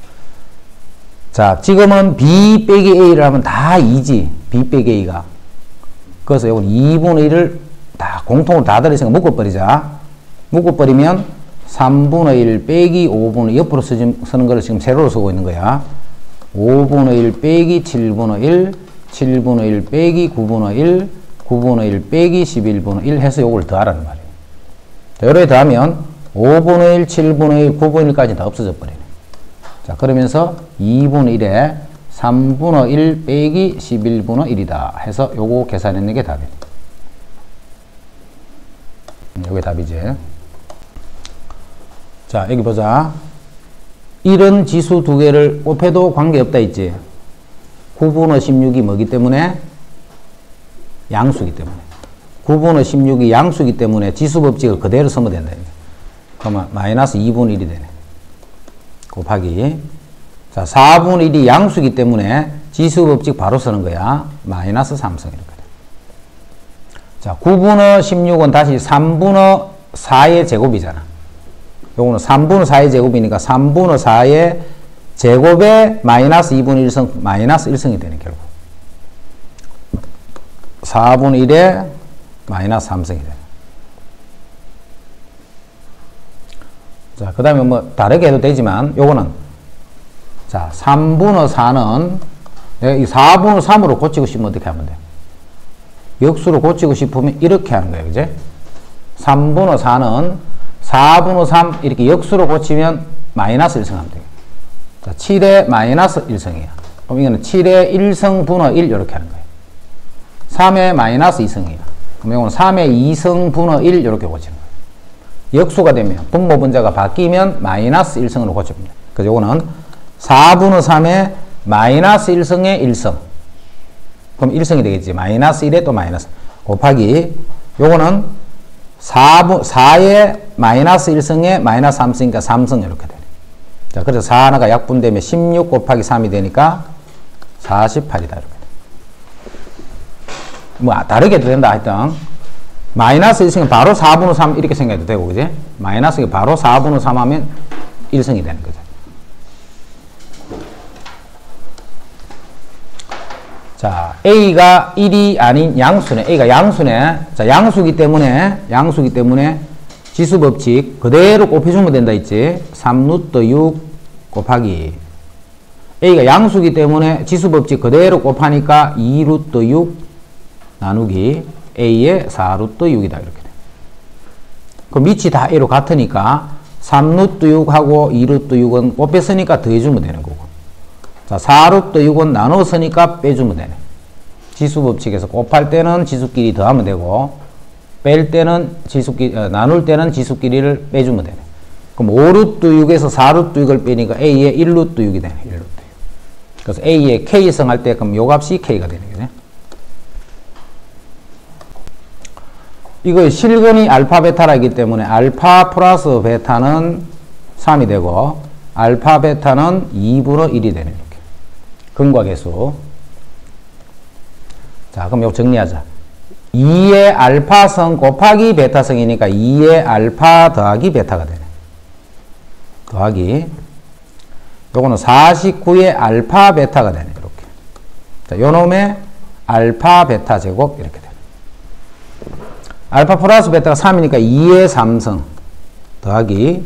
자, 지금은 b 빼기 a를 하면 다 2지. b 빼기 a가. 그래서 이건 2분의 1을 다 공통으로 다 들어있으니까 묶어버리자. 묶어버리면 3분의 1 빼기 5분의 1 옆으로 쓰는 거를 지금 세로로 쓰고 있는 거야. 5분의 1 빼기 7분의 1, 7분의 1 빼기 9분의 1, 9분의 1 빼기 11분의 1 해서 요걸 더하라는 말이에요. 자, 요래 더하면 5분의 1, 7분의 1, 9분의 1까지 다 없어져 버리네. 자, 그러면서 2분의 1에 3분의 1 빼기 11분의 1이다 해서 요거 계산해낸 게 답이네. 요게 답이지. 자, 여기 보자. 이런 지수 두 개를 곱해도 관계없다 있지. 9분의 16이 뭐기 때문에? 양수기 때문에. 9분의 16이 양수기 때문에 지수법칙을 그대로 쓰면 된다. 그러면 마이너스 2분의 1이 되네. 곱하기. 자, 4분의 1이 양수기 때문에 지수법칙 바로 쓰는 거야. 마이너스 3승 이렇게 돼. 자, 9분의 16은 다시 3분의 4의 제곱이잖아. 요거는 3분의 4의 제곱이니까 3분의 4의 제곱에 마이너스 2분의 1승, 마이너스 1승이 되네, 결국. 4분의 1에 마이너스 3승이 되네. 자, 그 다음에 뭐 다르게 해도 되지만 요거는 자, 3분의 4는 이 4분의 3으로 고치고 싶으면 어떻게 하면 돼? 역수로 고치고 싶으면 이렇게 하는 거예요, 그제? 3분의 4는 4분의 3 이렇게 역수로 고치면 마이너스 1승 하면 돼요. 자, 7의 마이너스 1승이야. 그럼 이거는 7의 1승 분의 1 이렇게 하는 거예요. 3의 마이너스 2승이야. 그럼 이거는 3의 2승 분의 1 이렇게 고치는 거예요. 역수가 되면 분모 분자가 바뀌면 마이너스 1승으로 고칩니다. 그래서 이거는 4분의 3의 마이너스 1승의 1승. 그럼 1승이 되겠지. 마이너스 1에 또 마이너스. 곱하기 요거는 4의 마이너스 1승에 마이너스 3승이니까 3승 이렇게 되네. 자, 그래서 4 하나가 약분되면 16 곱하기 3이 되니까 48이다. 이렇게 돼. 뭐 다르게 해도 된다. 하여튼 마이너스 1승이 바로 4분의 3 이렇게 생각해도 되고, 그지? 마이너스가 바로 4분의 3 하면 1승이 되는 거죠. 자, A가 1이 아닌 양수네. A가 양수네. 자, 양수기 때문에 지수법칙 그대로 곱해주면 된다 했지. 3루트 6 곱하기. A가 양수기 때문에 지수법칙 그대로 곱하니까 2루트 6 나누기 A의 4루트 6이다. 이렇게 돼. 그럼 밑이 다 A로 같으니까 3루트 6하고 2루트 6은 곱했으니까 더해주면 되는 거고. 자, 4루트 6은 나눴으니까 빼주면 되네. 지수법칙에서 곱할 때는 지수끼리 더하면 되고, 뺄 때는 나눌 때는 지수끼리를 빼주면 되네. 그럼 5루트 6에서 4루트 6을 빼니까 A의 1루트 6이 되네. 1루트 6. 그래서 A의 K성 할 때 그럼 요 값이 K가 되는 거네. 이거 실근이 알파 베타라기 때문에 알파 플러스 베타는 3이 되고, 알파 베타는 2분의 1이 되네. 이렇게. 근과 계수. 자, 그럼 이거 정리하자. 2의 알파성 곱하기 베타성이니까 2의 알파 더하기 베타가 되네. 더하기. 요거는 49의 알파 베타가 되네. 이렇게. 자, 요 놈의 알파 베타 제곱 이렇게 되네. 알파 플러스 베타가 3이니까 2의 3성 더하기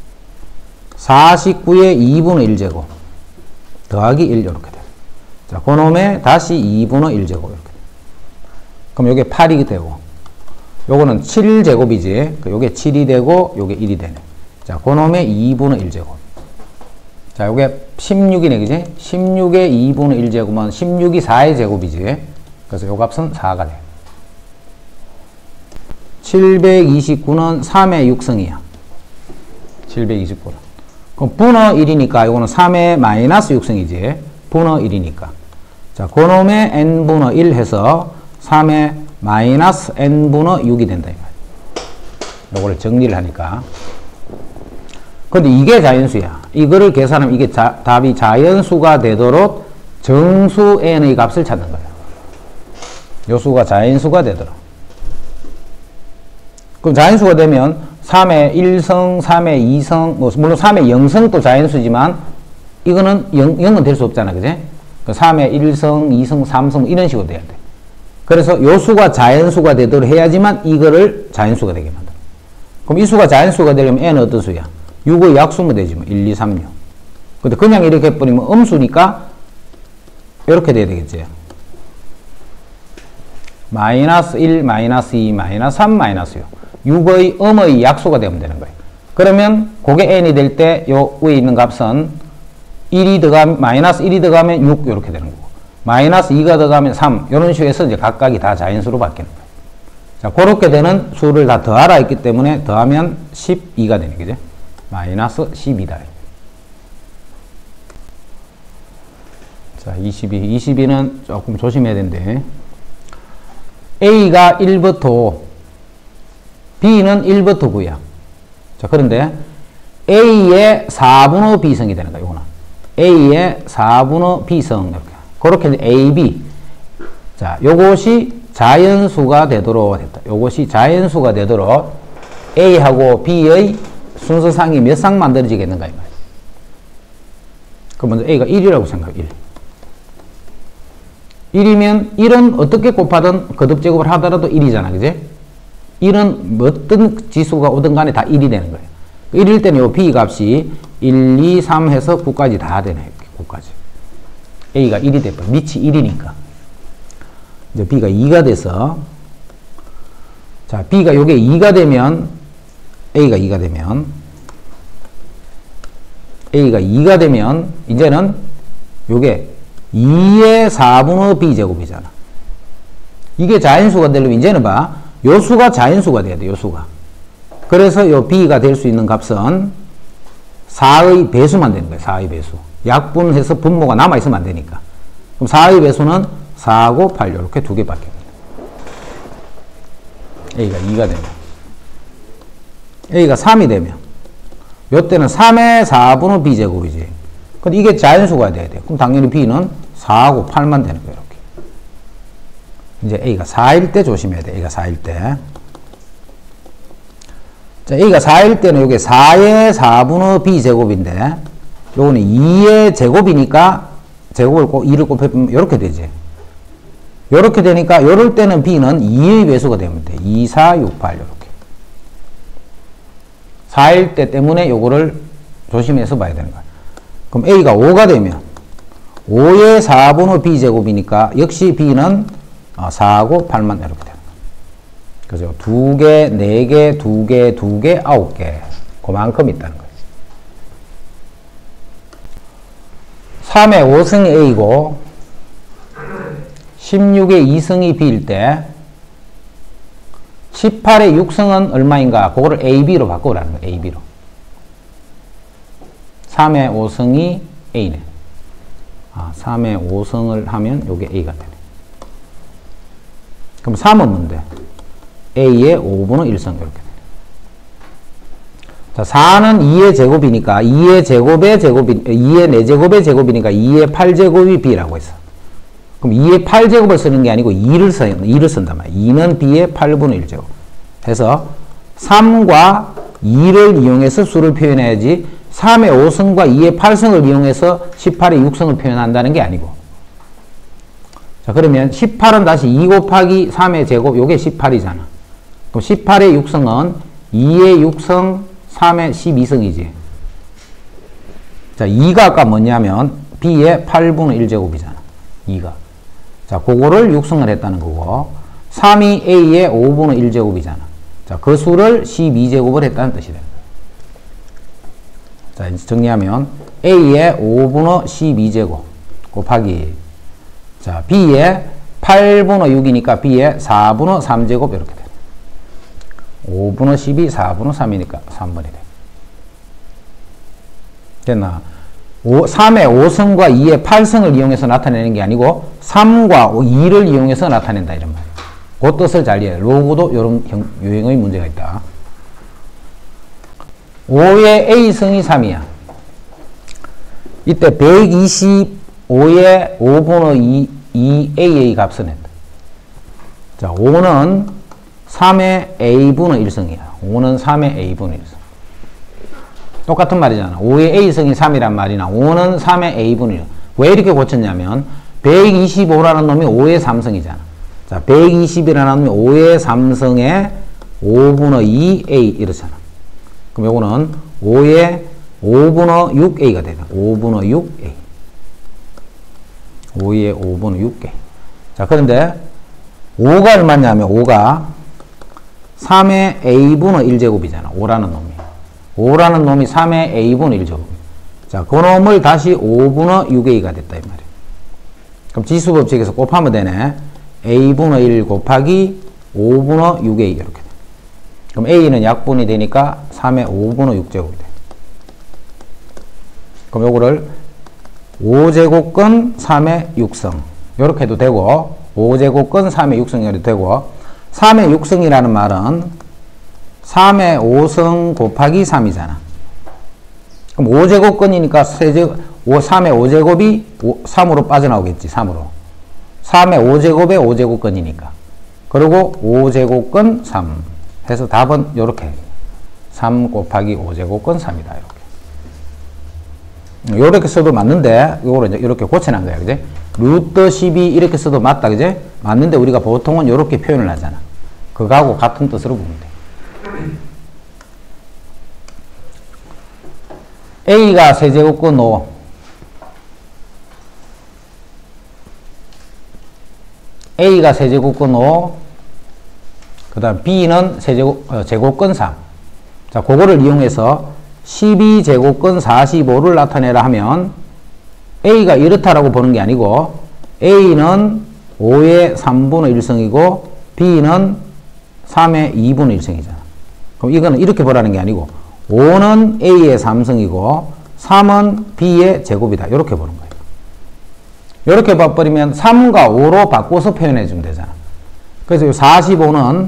49의 2분의 1제곱 더하기 1 이렇게 돼요. 자, 그놈에 다시 2분의 1제곱 이렇게 돼요. 그럼 요게 8이 되고 요거는 7제곱이지. 요게 7이 되고 요게 1이 되네. 자, 그놈에 2분의 1제곱. 자, 요게 16이네. 그지? 16의 2분의 1제곱은 16이 4의 제곱이지. 그래서 요 값은 4가 돼. 729는 3의 6성이야. 729는. 그럼 분의 1이니까 이거는 3의 마이너스 6성이지. 분의 1이니까. 자, 그놈의 n분의 1 해서 3의 마이너스 n분의 6이 된다. 요거를 정리를 하니까. 근데 이게 자연수야. 이거를 계산하면 이게 답이 자연수가 되도록 정수 n의 값을 찾는 거야. 요 수가 자연수가 되도록. 그럼 자연수가 되면 3의 1성, 3의 2성, 뭐 물론 3의 0성도 자연수지만 이거는 0은 될 수 없잖아. 그지? 3의 1성, 2성, 3성 이런 식으로 돼야 돼. 그래서 요 수가 자연수가 되도록 해야지만 이거를 자연수가 되게 만들어. 그럼 이 수가 자연수가 되려면 n은 어떤 수야? 6의 약수면 되지 뭐. 1, 2, 3, 6. 근데 그냥 이렇게 해버리면 음수니까 이렇게 돼야 되겠지. 마이너스 1, 마이너스 2, 마이너스 3, 마이너스 6. 6의 음의 약수가 되면 되는 거예요. 그러면 그게 n이 될 때 요 위에 있는 값은 1이 들어가면, 마이너스 1이 들어가면 6 이렇게 되는 거고, 마이너스 2가 들어가면 3 이런 식으로 해서 이제 각각이 다 자연수로 바뀌는 거예요. 자, 그렇게 되는 수를 다 더하라 했기 때문에 더하면 12가 되는 거죠. 마이너스 12다. 자, 22는 조금 조심해야 되는데, A가 1부터 5, B는 1부터 9야. 자, 그런데 A의 4분의 B성이 되는 거야, 이거는. A의 4분의 B성. 이렇게. 그렇게 A, B. 자, 요것이 자연수가 되도록 됐다. 요것이 자연수가 되도록 A하고 B의 순서상이 몇 상 만들어지겠는가, 이 말이야. 그럼 먼저 A가 1이라고 생각해, 1. 1이면 1은 어떻게 곱하든 거듭제곱을 하더라도 1이잖아. 그지? 1은 어떤 지수가 오든 간에 다 1이 되는 거예요. 1일 때는 요 B 값이 1, 2, 3 해서 9까지 다 되네. 9까지. A가 1이 돼버려. 밑이 1이니까. 이제 B가 2가 돼서, 자, B가 요게 2가 되면, A가 2가 되면, 이제는 요게 2의 4분의 B제곱이잖아. 이게 자연수가 되려면 이제는 봐. 요 수가 자연수가 돼야 돼, 요 수가. 그래서 요 B가 될 수 있는 값은 4의 배수만 되는 거예요, 4의 배수. 약분해서 분모가 남아있으면 안 되니까. 그럼 4의 배수는 4하고 8, 이렇게 두 개 밖에 없습니다. A가 2가 되면. A가 3이 되면. 요 때는 3의 4분의 B제곱이지. 근데 이게 자연수가 돼야 돼. 그럼 당연히 B는 4하고 8만 되는 거예요, 이렇게. 이제 A가 4일 때 조심해야 돼, A가 4일 때. 자, A가 4일 때는 이게 4의 4분의 B제곱인데, 요거는 2의 제곱이니까, 제곱을 2를 곱해보면 이렇게 되지. 이렇게 되니까, 요럴 때는 B는 2의 배수가 되면 돼. 2, 4, 6, 8, 요렇게. 4일 때 때문에 요거를 조심해서 봐야 되는 거야. 그럼 A가 5가 되면, 5의 4분의 B제곱이니까, 역시 B는 4하고 8만 이렇게 되는 거야. 그죠? 2개, 4개, 2개, 2개, 9개. 그만큼 있다는 거예요. 3의 5승이 A고, 16의 2승이 B일 때, 18의 6승은 얼마인가? 그거를 AB로 바꾸라는 거예요. AB로. 3의 5승이 A네. 3의 5승을 하면 요게 A가 되네. 그럼 3은 뭔데? A의 5분의 1승 이렇게 되네. 자, 4는 2의 제곱이니까 2의 제곱의 제곱이 2의 4제곱의 제곱이니까 2의 8제곱이 B라고 했어. 그럼 2의 8제곱을 쓰는 게 아니고 2를 쓴단 말이야. 2는 B의 8분의 1제곱. 해서 3과 2를 이용해서 수를 표현해야지 3의 5승과 2의 8승을 이용해서 18의 6승을 표현한다는 게 아니고. 자, 그러면 18은 다시 2 곱하기 3의 제곱, 요게 18이잖아. 그럼 18의 6승은 2의 6승, 3의 12승이지. 자, 2가 아까 뭐냐면 B의 8분의 1제곱이잖아. 2가. 자, 그거를 6승을 했다는 거고, 3이 A의 5분의 1제곱이잖아. 자, 그 수를 12제곱을 했다는 뜻이 됩니다. 자, 이제 정리하면 A의 5분의 12제곱 곱하기, 자, B의 8분의 6이니까 B의 4분의 3제곱 이렇게 돼. 5분의 12, 4분의 3이니까 3번이 돼. 됐나? 3의 5승과 2의 8승을 이용해서 나타내는 게 아니고 3과 2를 이용해서 나타낸다 이런 말이에요. 그 뜻을 잘 이해해요. 로고도 이런 유형의 문제가 있다. 5의 A승이 3이야. 이때 125의 5분의 2AA 값을 냈다. 자, 5는 3의 A분의 1승이야. 5는 3의 A분의 1승. 똑같은 말이잖아. 5의 A승이 3이란 말이나 5는 3의 A분의 1. 왜 이렇게 고쳤냐면 125라는 놈이 5의 3승이잖아. 자, 120이라는 놈이 5의 3승의 5분의 2A 이렇잖아. 그럼 요거는 5의 5분의 6A가 되네. 5분의 6A. 5의 5분의 6A. 자, 그런데 5가 얼마냐면 5가 3의 A분의 1제곱이잖아. 5라는 놈이. 5라는 놈이 3의 A분의 1제곱. 자, 그 놈을 다시 5분의 6A가 됐다, 이 말이야. 그럼 지수법칙에서 곱하면 되네. A분의 1 곱하기 5분의 6A 이렇게 돼. 그럼 A는 약분이 되니까 3의 5분의 6제곱이 돼. 그럼 요거를 5제곱근 3의 6승. 요렇게 해도 되고, 5제곱근 3의 6승 이래도 되고, 3의 6승이라는 말은 3의 5승 곱하기 3이잖아. 그럼 5제곱근이니까 3의 5제곱이 3으로 빠져나오겠지, 3으로. 3의 5제곱의 5제곱근이니까. 그리고 5제곱근 3. 해서 답은 요렇게. 3 곱하기 5제곱근 3이다, 이렇게. 요렇게 써도 맞는데, 요거를 이제 이렇게 고쳐난 거야, 그지? 루트 12 이렇게 써도 맞다, 그지? 맞는데 우리가 보통은 요렇게 표현을 하잖아. 그거하고 같은 뜻으로 보면 돼. A가 세제곱근 5. A가 세제곱근 5. 그 다음 B는 제곱근 3. 자, 그거를 이용해서 12제곱근 45를 나타내라 하면 A가 이렇다라고 보는 게 아니고 A는 5의 3분의 1승이고 B는 3의 2분의 1승이잖아. 그럼 이거는 이렇게 보라는 게 아니고 5는 A의 3승이고 3은 B의 제곱이다. 이렇게 보는 거예요. 이렇게 봐버리면 3과 5로 바꿔서 표현해 주면 되잖아. 그래서 이 45는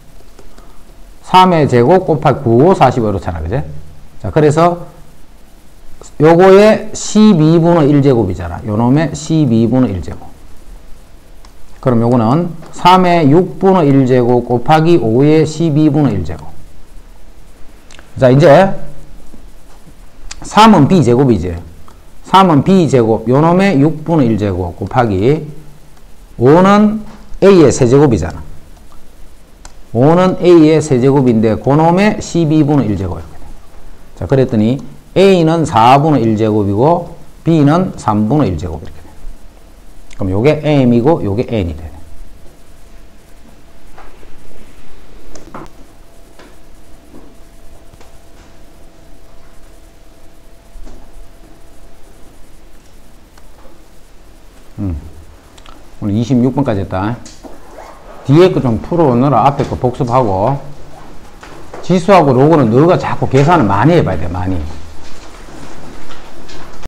3의 제곱 곱하기 9, 45 이렇잖아. 그제? 자, 그래서 요거의 12분의 1제곱이잖아. 요 놈의 12분의 1제곱. 그럼 요거는 3의 6분의 1제곱 곱하기 5의 12분의 1제곱. 자, 이제 3은 b제곱이지. 3은 b제곱, 요놈의 6분의 1제곱 곱하기 5는 a의 세제곱이잖아. 5는 a의 세제곱인데 그놈의 12분의 1제곱 이렇게 돼. 자, 그랬더니 a는 4분의 1제곱이고 b는 3분의 1제곱 이렇게 돼. 그럼 요게 m이고 요게 n이 돼. 오늘 26번까지 했다. 뒤에 거 좀 풀어오느라 앞에 거 복습하고 지수하고 로그는 너가 자꾸 계산을 많이 해봐야 돼. 많이.